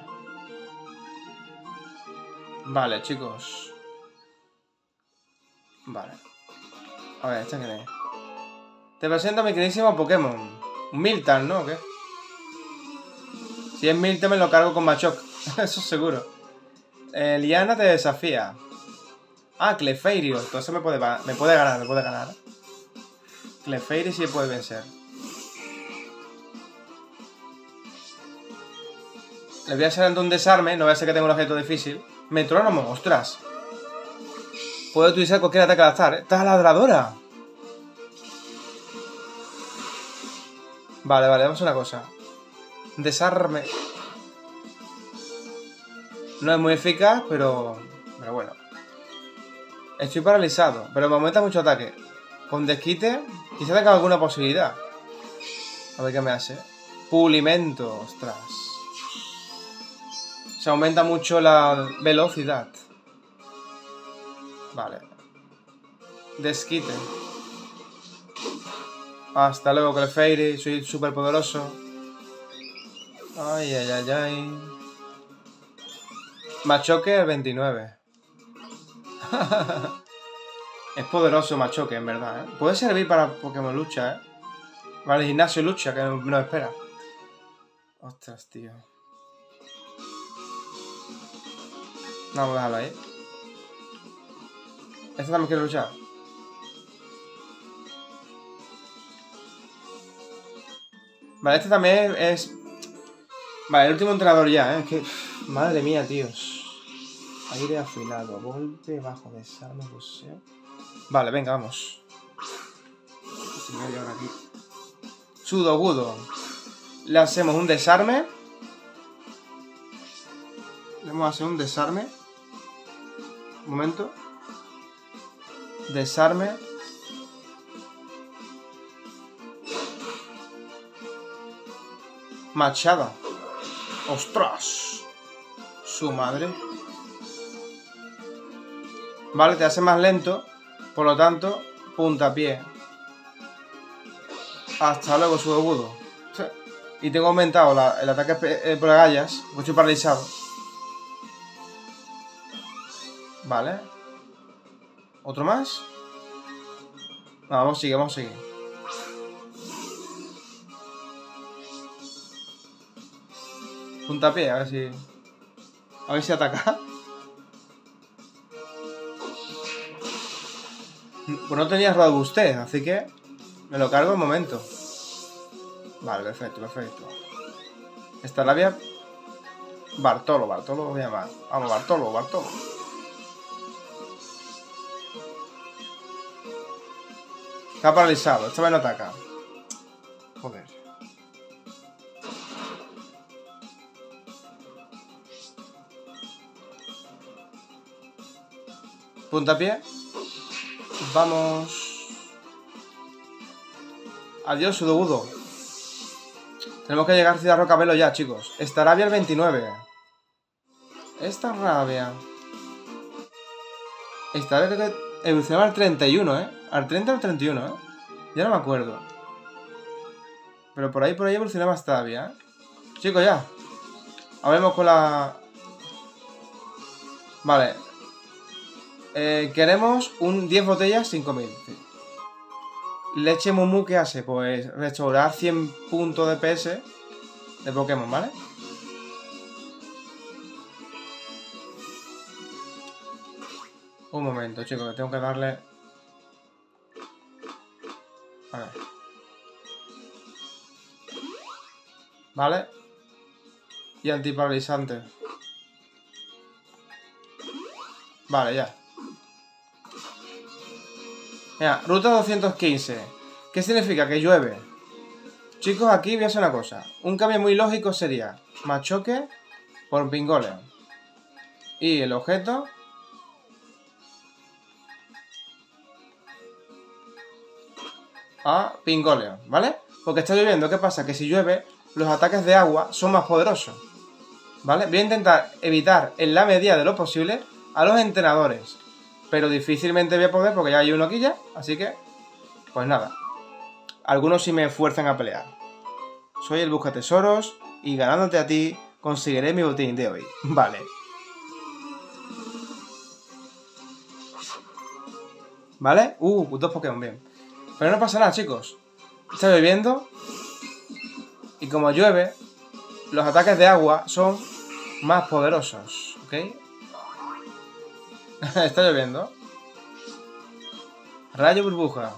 Vale, chicos. Vale. A ver, ¿esta quién es? Te presento a mi queridísimo Pokémon. Un Miltank, ¿no? ¿O qué? Si es Miltank me lo cargo con Machoke. Eso seguro. Liana te desafía. Ah, Clefairy. Entonces me puede ganar. Clefairy sí puede vencer. Le voy a hacer un desarme. No voy a ser que tenga un objeto difícil. Metrónomo, ostras. Puedo utilizar cualquier ataque al azar, ¿eh? ¡Taladradora! Vale, vamos a hacer una cosa. Desarme. No es muy eficaz, pero bueno. Estoy paralizado, pero me aumenta mucho ataque. Con desquite, quizá tenga alguna posibilidad. A ver qué me hace. Pulimento, ostras. Se aumenta mucho la velocidad. Vale. Desquite. Hasta luego, Clefairy. Soy súper poderoso. Ay. Machoque el 29. Es poderoso Machoque, en verdad, ¿eh? Puede servir para Pokémon lucha, ¿eh? Vale, gimnasio lucha, que nos espera. Ostras, tío. No, vamos a dejarlo ahí. ¿Este también quiere luchar? Vale, este también es... Vale, el último entrenador ya, ¿eh? Es que... Madre mía, tíos. Aire afilado, golpe, bajo, desarme, buceo. Vale, venga, vamos. Si me voy a llevar aquí. Sudogudo. Le hacemos un desarme. Le vamos a hacer un desarme. Un momento. Desarme. Machada. ¡Ostras! Su madre. Vale, te hace más lento. Por lo tanto, puntapié. Hasta luego, su agudo. Y tengo aumentado el ataque por agallas. Porque estoy paralizado. Vale. ¿Otro más? No, vamos a seguir. Puntapié, a ver si ataca. Pues no tenía robustez, así que Me lo cargo un momento. Vale, perfecto, perfecto. Esta labia... Bartolo lo voy a llamar. Vamos, Bartolo. Está paralizado, esta vez no ataca. Joder. Puntapié. Vamos. Adiós, Sudobudo. Tenemos que llegar a Ciudad Rocabelo ya, chicos. Esta rabia el 29. Esta rabia. Esta rabia creo que evolucionaba al 31, ¿eh? Al 30 o al 31, ¿eh? Ya no me acuerdo. Pero por ahí evolucionaba esta rabia, ¿eh? Chicos, ya. Hablemos con la... Vale. Queremos un 10 botellas, 5.000. Sí. Leche Mumu, ¿qué hace? Pues restaurar 100 puntos de PS de Pokémon, ¿vale? Un momento, chicos, que tengo que darle... A ver. Vale. Y antiparalizante. Vale, ya. Mira, ruta 215. ¿Qué significa? Que llueve. Chicos, aquí voy a hacer una cosa. Un cambio muy lógico sería Machoke por Pingoleon. Y el objeto... a Pingoleon, ¿vale? Porque está lloviendo. ¿Qué pasa? Que si llueve, los ataques de agua son más poderosos. ¿Vale? Voy a intentar evitar en la medida de lo posible a los entrenadores. Pero difícilmente voy a poder porque ya hay uno aquí ya. Así que, pues nada. Algunos sí me fuerzan a pelear. Soy el buscatesoros y ganándote a ti conseguiré mi botín de hoy. Vale. ¿Vale? Dos Pokémon, bien. Pero no pasa nada, chicos. Está lloviendo. Y como llueve, los ataques de agua son más poderosos. ¿Ok? Está lloviendo. Rayo burbuja.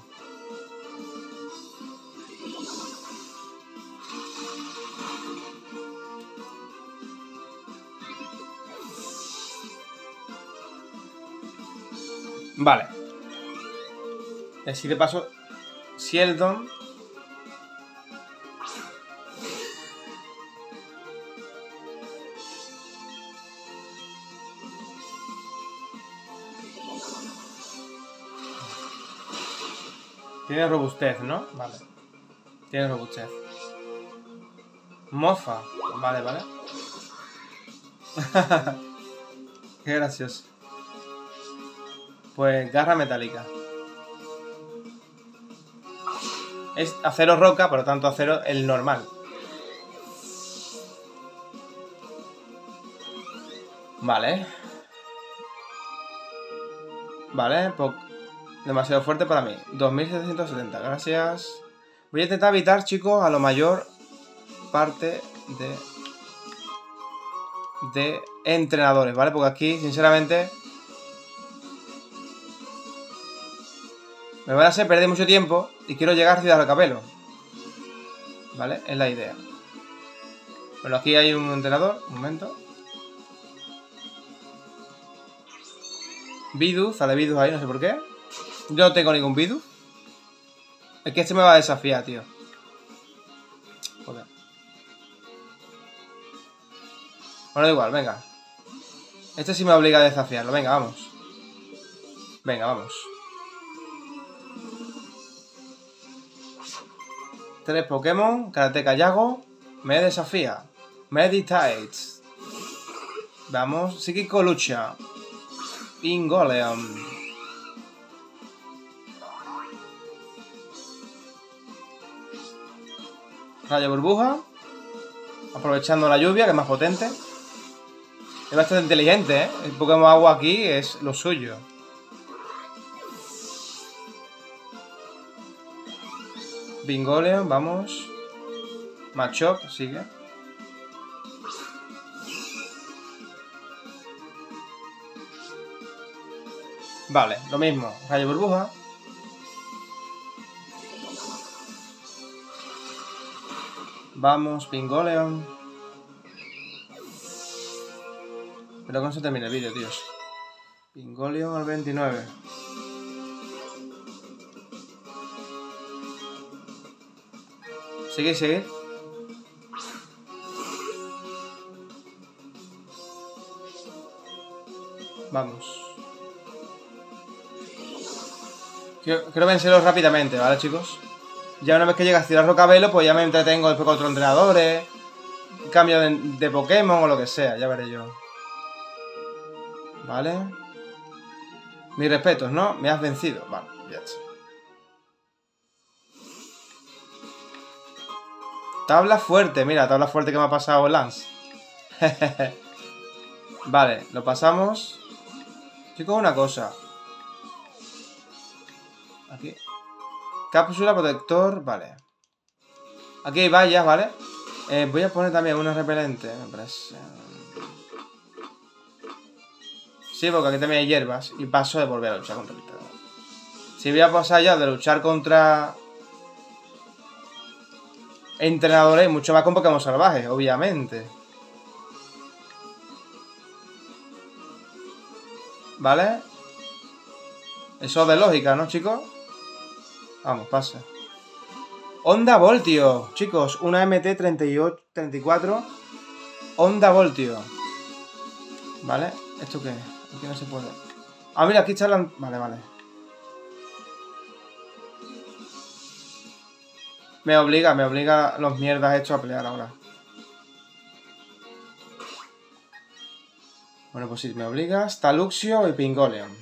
Vale. Así de paso, Sheldon. Tiene robustez, ¿no? Vale. Tiene robustez. Mofa. Vale. Qué gracioso. Pues garra metálica. Es acero roca, por lo tanto acero el normal. Vale. Vale, demasiado fuerte para mí. 2770, gracias. Voy a intentar evitar, chicos, a lo mayor parte de entrenadores, ¿vale? Porque aquí, sinceramente, me van a hacer perder mucho tiempo y quiero llegar a Ciudad Rocabelo. ¿Vale? Es la idea. Bueno, aquí hay un entrenador. Un momento. Bidoof, sale Bidoof ahí, no sé por qué. Yo no tengo ningún Bidoof. Es que este me va a desafiar, tío. Joder. Bueno, da igual, venga. Este sí me obliga a desafiarlo. Venga, vamos. Venga, vamos. 3 Pokémon, Karateka Yago, me desafía. Meditates. Vamos, Psíquico Lucha. Pingoleon. Rayo Burbuja. Aprovechando la lluvia, que es más potente. Es bastante inteligente, ¿eh? El Pokémon agua aquí es lo suyo. Pingoleon, vamos. Machop, sigue. Vale, lo mismo. Rayo Burbuja. Vamos, Pingoleon. Pero con eso termina el vídeo, tíos. Pingoleon al 29. Sigue, sigue. Vamos. Quiero vencerlos rápidamente, ¿vale, chicos? Ya una vez que llega a tirar Rocabelo, pues ya me entretengo después con otros entrenadores. Cambio de Pokémon o lo que sea, ya veré yo. Vale. Mis respetos, ¿no? Me has vencido. Vale, ya está. Tabla fuerte, mira, tabla fuerte que me ha pasado Lance. Vale, lo pasamos. Chicos, una cosa. Aquí. Cápsula, protector, vale. Aquí hay vallas, ¿vale? Voy a poner también una repelente, me parece. Sí, porque aquí también hay hierbas. Y paso de volver a luchar contra el predador. Si voy a pasar ya de luchar contra entrenadores, mucho más con Pokémon salvajes, obviamente. ¿Vale? Eso de lógica, ¿no, chicos? Vamos, pasa. Onda Voltio, chicos, una MT-34 Onda Voltio. ¿Vale? ¿Esto qué es? Aquí no se puede. Ah, mira, aquí está la... Vale, vale. Me obliga los mierdas estos a pelear ahora. Bueno, pues sí, me obligas. Taluxio y Pingoleon.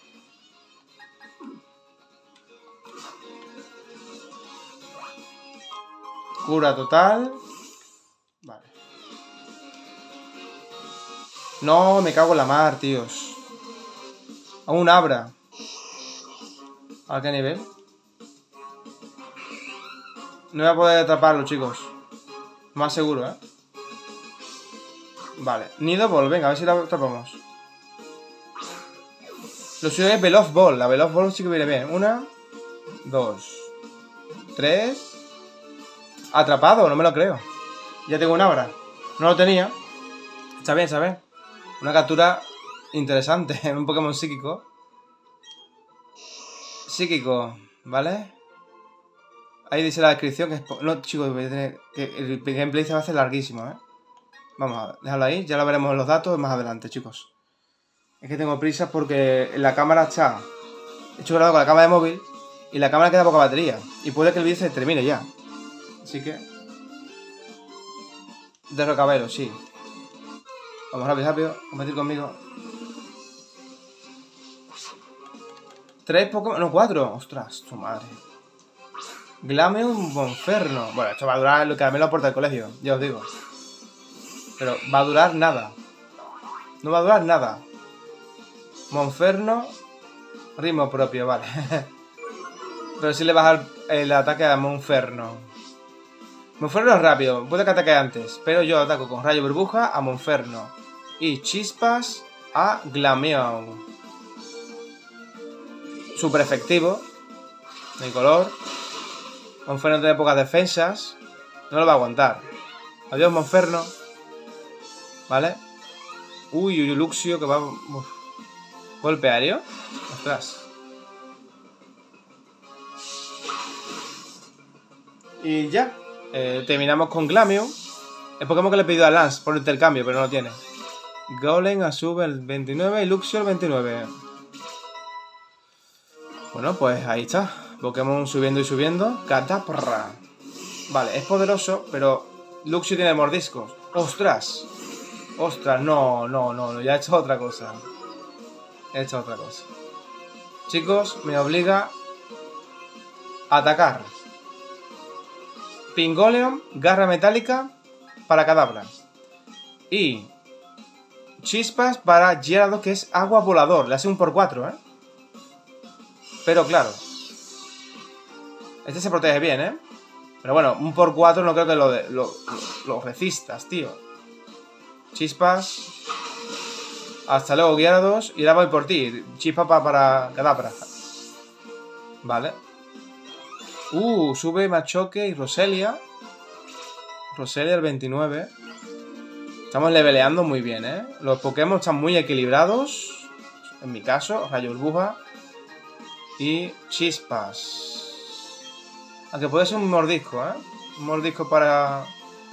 Cura total. Vale. No, me cago en la mar, tíos. Aún abra. ¿A qué nivel? No voy a poder atraparlo, chicos. Más seguro, ¿eh? Vale. Nido Ball, venga, a ver si la atrapamos. Lo suyo es Veloz Ball. La Veloz Ball sí que viene bien. 1, 2, 3. Atrapado, no me lo creo. Ya tengo una hora. No lo tenía. Está bien, ¿sabes? Una captura interesante en un Pokémon psíquico. Psíquico, ¿vale? Ahí dice la descripción que es... No, chicos, voy a tener... que el gameplay se va a hacer larguísimo, ¿eh? Vamos a dejarlo ahí. Ya lo veremos en los datos más adelante, chicos. Es que tengo prisa porque la cámara está... He hecho grabado con la cámara de móvil y la cámara queda poca batería. Y puede que el vídeo se termine ya. Así que... De Rocabelo, sí. Vamos rápido, rápido. Competir conmigo. 3 Pokémon... No, 4. Ostras, tu madre. Glameon Monferno. Bueno, esto va a durar lo que a mí lo aporta el colegio. Ya os digo. Pero va a durar nada. No va a durar nada. Monferno. Ritmo propio, vale. Pero si le baja el ataque a Monferno. Monferno es rápido, puede que ataque antes, pero yo ataco con rayo burbuja a Monferno y chispas a Glameon. Súper efectivo. Mi color. Monferno tiene pocas defensas. No lo va a aguantar. Adiós, Monferno. ¿Vale? Uy, Luxio que va... Uf. ¿Golpe aéreo? Ostras. Y ya. Terminamos con Glameon. El Pokémon que le he pedido a Lance por intercambio, pero no lo tiene. Golem a sube el 29 y Luxio el 29. Bueno, pues ahí está. Pokémon subiendo y subiendo. Catapra. Vale, es poderoso, pero Luxio tiene mordiscos. ¡Ostras! ¡Ostras! No. Ya he hecho otra cosa. He hecho otra cosa. Chicos, me obliga a atacar. Pingoleon, garra metálica para Kadabra. Y chispas para Gyarados, que es agua volador. Le hace un por 4, ¿eh? Pero claro, este se protege bien, ¿eh? Pero bueno, un por 4 no creo que lo resistas, tío. Chispas. Hasta luego, Gyarados. Y ahora voy por ti. Chispa para Kadabra. Vale. Sube Machoke y Roselia. Roselia el 29. Estamos leveleando muy bien, ¿eh? Los Pokémon están muy equilibrados. En mi caso, Rayo Burbuja y Chispas. Aunque puede ser un mordisco, ¿eh? Un mordisco para...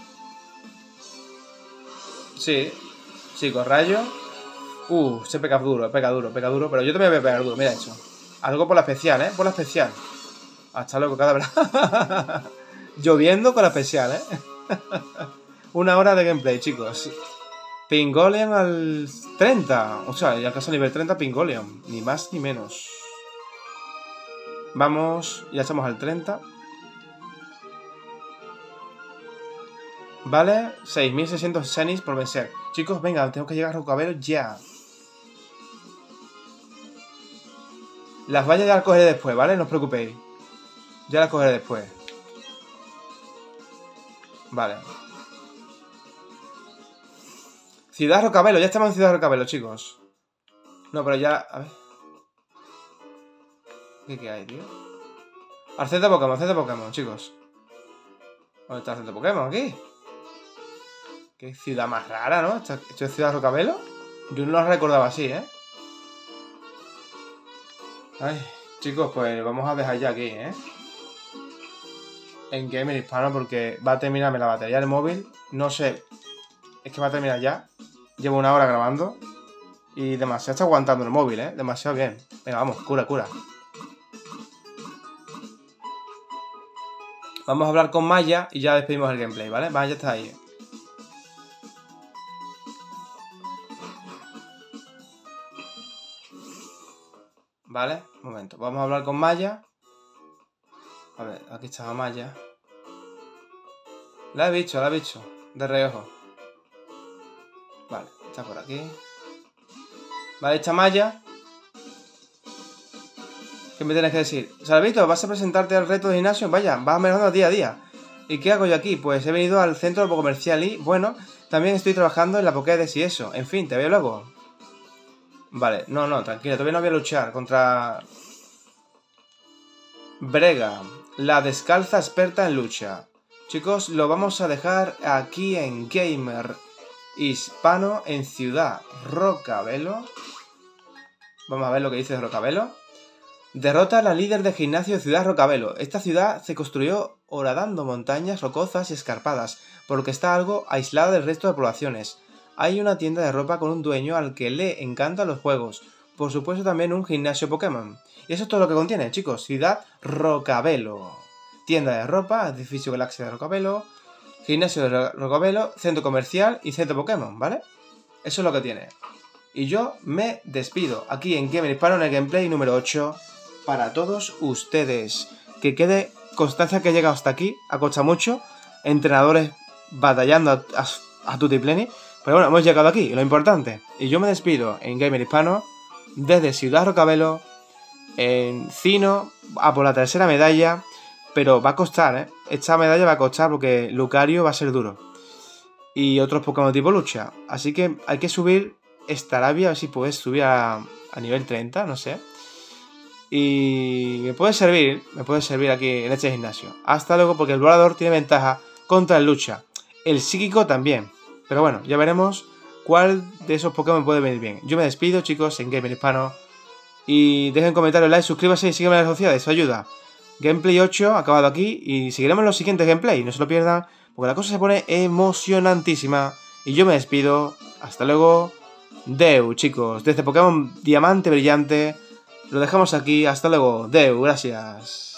Sí, con rayo. Se pega duro, pega duro. Pero yo también voy a pegar duro, mira eso. Algo por la especial, ¿eh? Por la especial. Hasta luego, cadáver. Lloviendo con la especial, ¿eh? 1 hora de gameplay, chicos. Pingoleon al 30. O sea, ya casi a nivel 30 Pingoleon. Ni más ni menos. Vamos, ya estamos al 30. Vale, 6.600 Shenis por vencer. Chicos, venga, tengo que llegar a Rocabelo ya. Las vallas ya las cogeré después, ¿vale? No os preocupéis. Ya las cogeré después. Vale. Ciudad Rocabelo, ya estamos en Ciudad Rocabelo, chicos. No, pero ya... A ver. ¿Qué hay, tío? Al centro Pokémon, chicos. ¿Dónde está el centro Pokémon? Aquí. Qué ciudad más rara, ¿no? ¿Esto es Ciudad Rocabelo? Yo no lo recordaba así, ¿eh? Ay, chicos, pues vamos a dejar ya aquí, ¿eh? En Gamer Hispano, porque va a terminarme la batería del móvil. No sé. Es que va a terminar ya. Llevo 1 hora grabando. Y demasiado está aguantando el móvil, ¿eh? Demasiado bien. Venga, vamos, cura. Vamos a hablar con Maya y ya despedimos el gameplay, ¿vale? Maya está ahí. Vale, un momento. Vamos a hablar con Maya. A ver, aquí está Maya. La he visto. De reojo. Vale, está por aquí. Vale, está Maya. ¿Qué me tienes que decir? Salvito, ¿vas a presentarte al reto de gimnasio? Vaya, vas mejorando día a día. ¿Y qué hago yo aquí? Pues he venido al centro comercial y, bueno, también estoy trabajando en la Pokédex y eso. En fin, te veo luego. Vale, no, tranquilo, todavía no voy a luchar contra... Brega, la descalza experta en lucha. Chicos, lo vamos a dejar aquí en Gamer Hispano en Ciudad Rocabelo. Vamos a ver lo que dice de Rocabelo. Derrota a la líder de gimnasio de Ciudad Rocabelo. Esta ciudad se construyó horadando montañas rocosas y escarpadas, por lo que está algo aislada del resto de poblaciones. Hay una tienda de ropa con un dueño al que le encantan los juegos. Por supuesto también un gimnasio Pokémon. Y eso es todo lo que contiene, chicos. Ciudad Rocabelo. Tienda de ropa, edificio Galaxia de Rocabelo, gimnasio de Rocabelo, centro comercial y centro Pokémon, ¿vale? Eso es lo que tiene. Y yo me despido aquí en Gamer Hispano en el gameplay número 8 para todos ustedes. Que quede constancia que he llegado hasta aquí, a costa mucho, entrenadores batallando a tutipleni. Pero bueno, hemos llegado aquí, lo importante. Y yo me despido en Gamer Hispano desde Ciudad Rocabelo, en Cino, a por la 3ª medalla. Pero va a costar, ¿eh? Esta medalla va a costar porque Lucario va a ser duro. Y otros Pokémon tipo lucha. Así que hay que subir Staravia, a ver si puedes subir a nivel 30, no sé. Y me puede servir aquí en este gimnasio. Hasta luego, porque el volador tiene ventaja contra el lucha. El psíquico también. Pero bueno, ya veremos cuál de esos Pokémon puede venir bien. Yo me despido, chicos, en Gamer Hispano. Y dejen comentarios, like, suscríbanse y sígueme en las redes sociales, eso ayuda. Gameplay 8 acabado aquí y seguiremos en los siguientes gameplays, no se lo pierdan, porque la cosa se pone emocionantísima. Y yo me despido, hasta luego, Deu, chicos, desde Pokémon Diamante Brillante, lo dejamos aquí, hasta luego, Deu, gracias.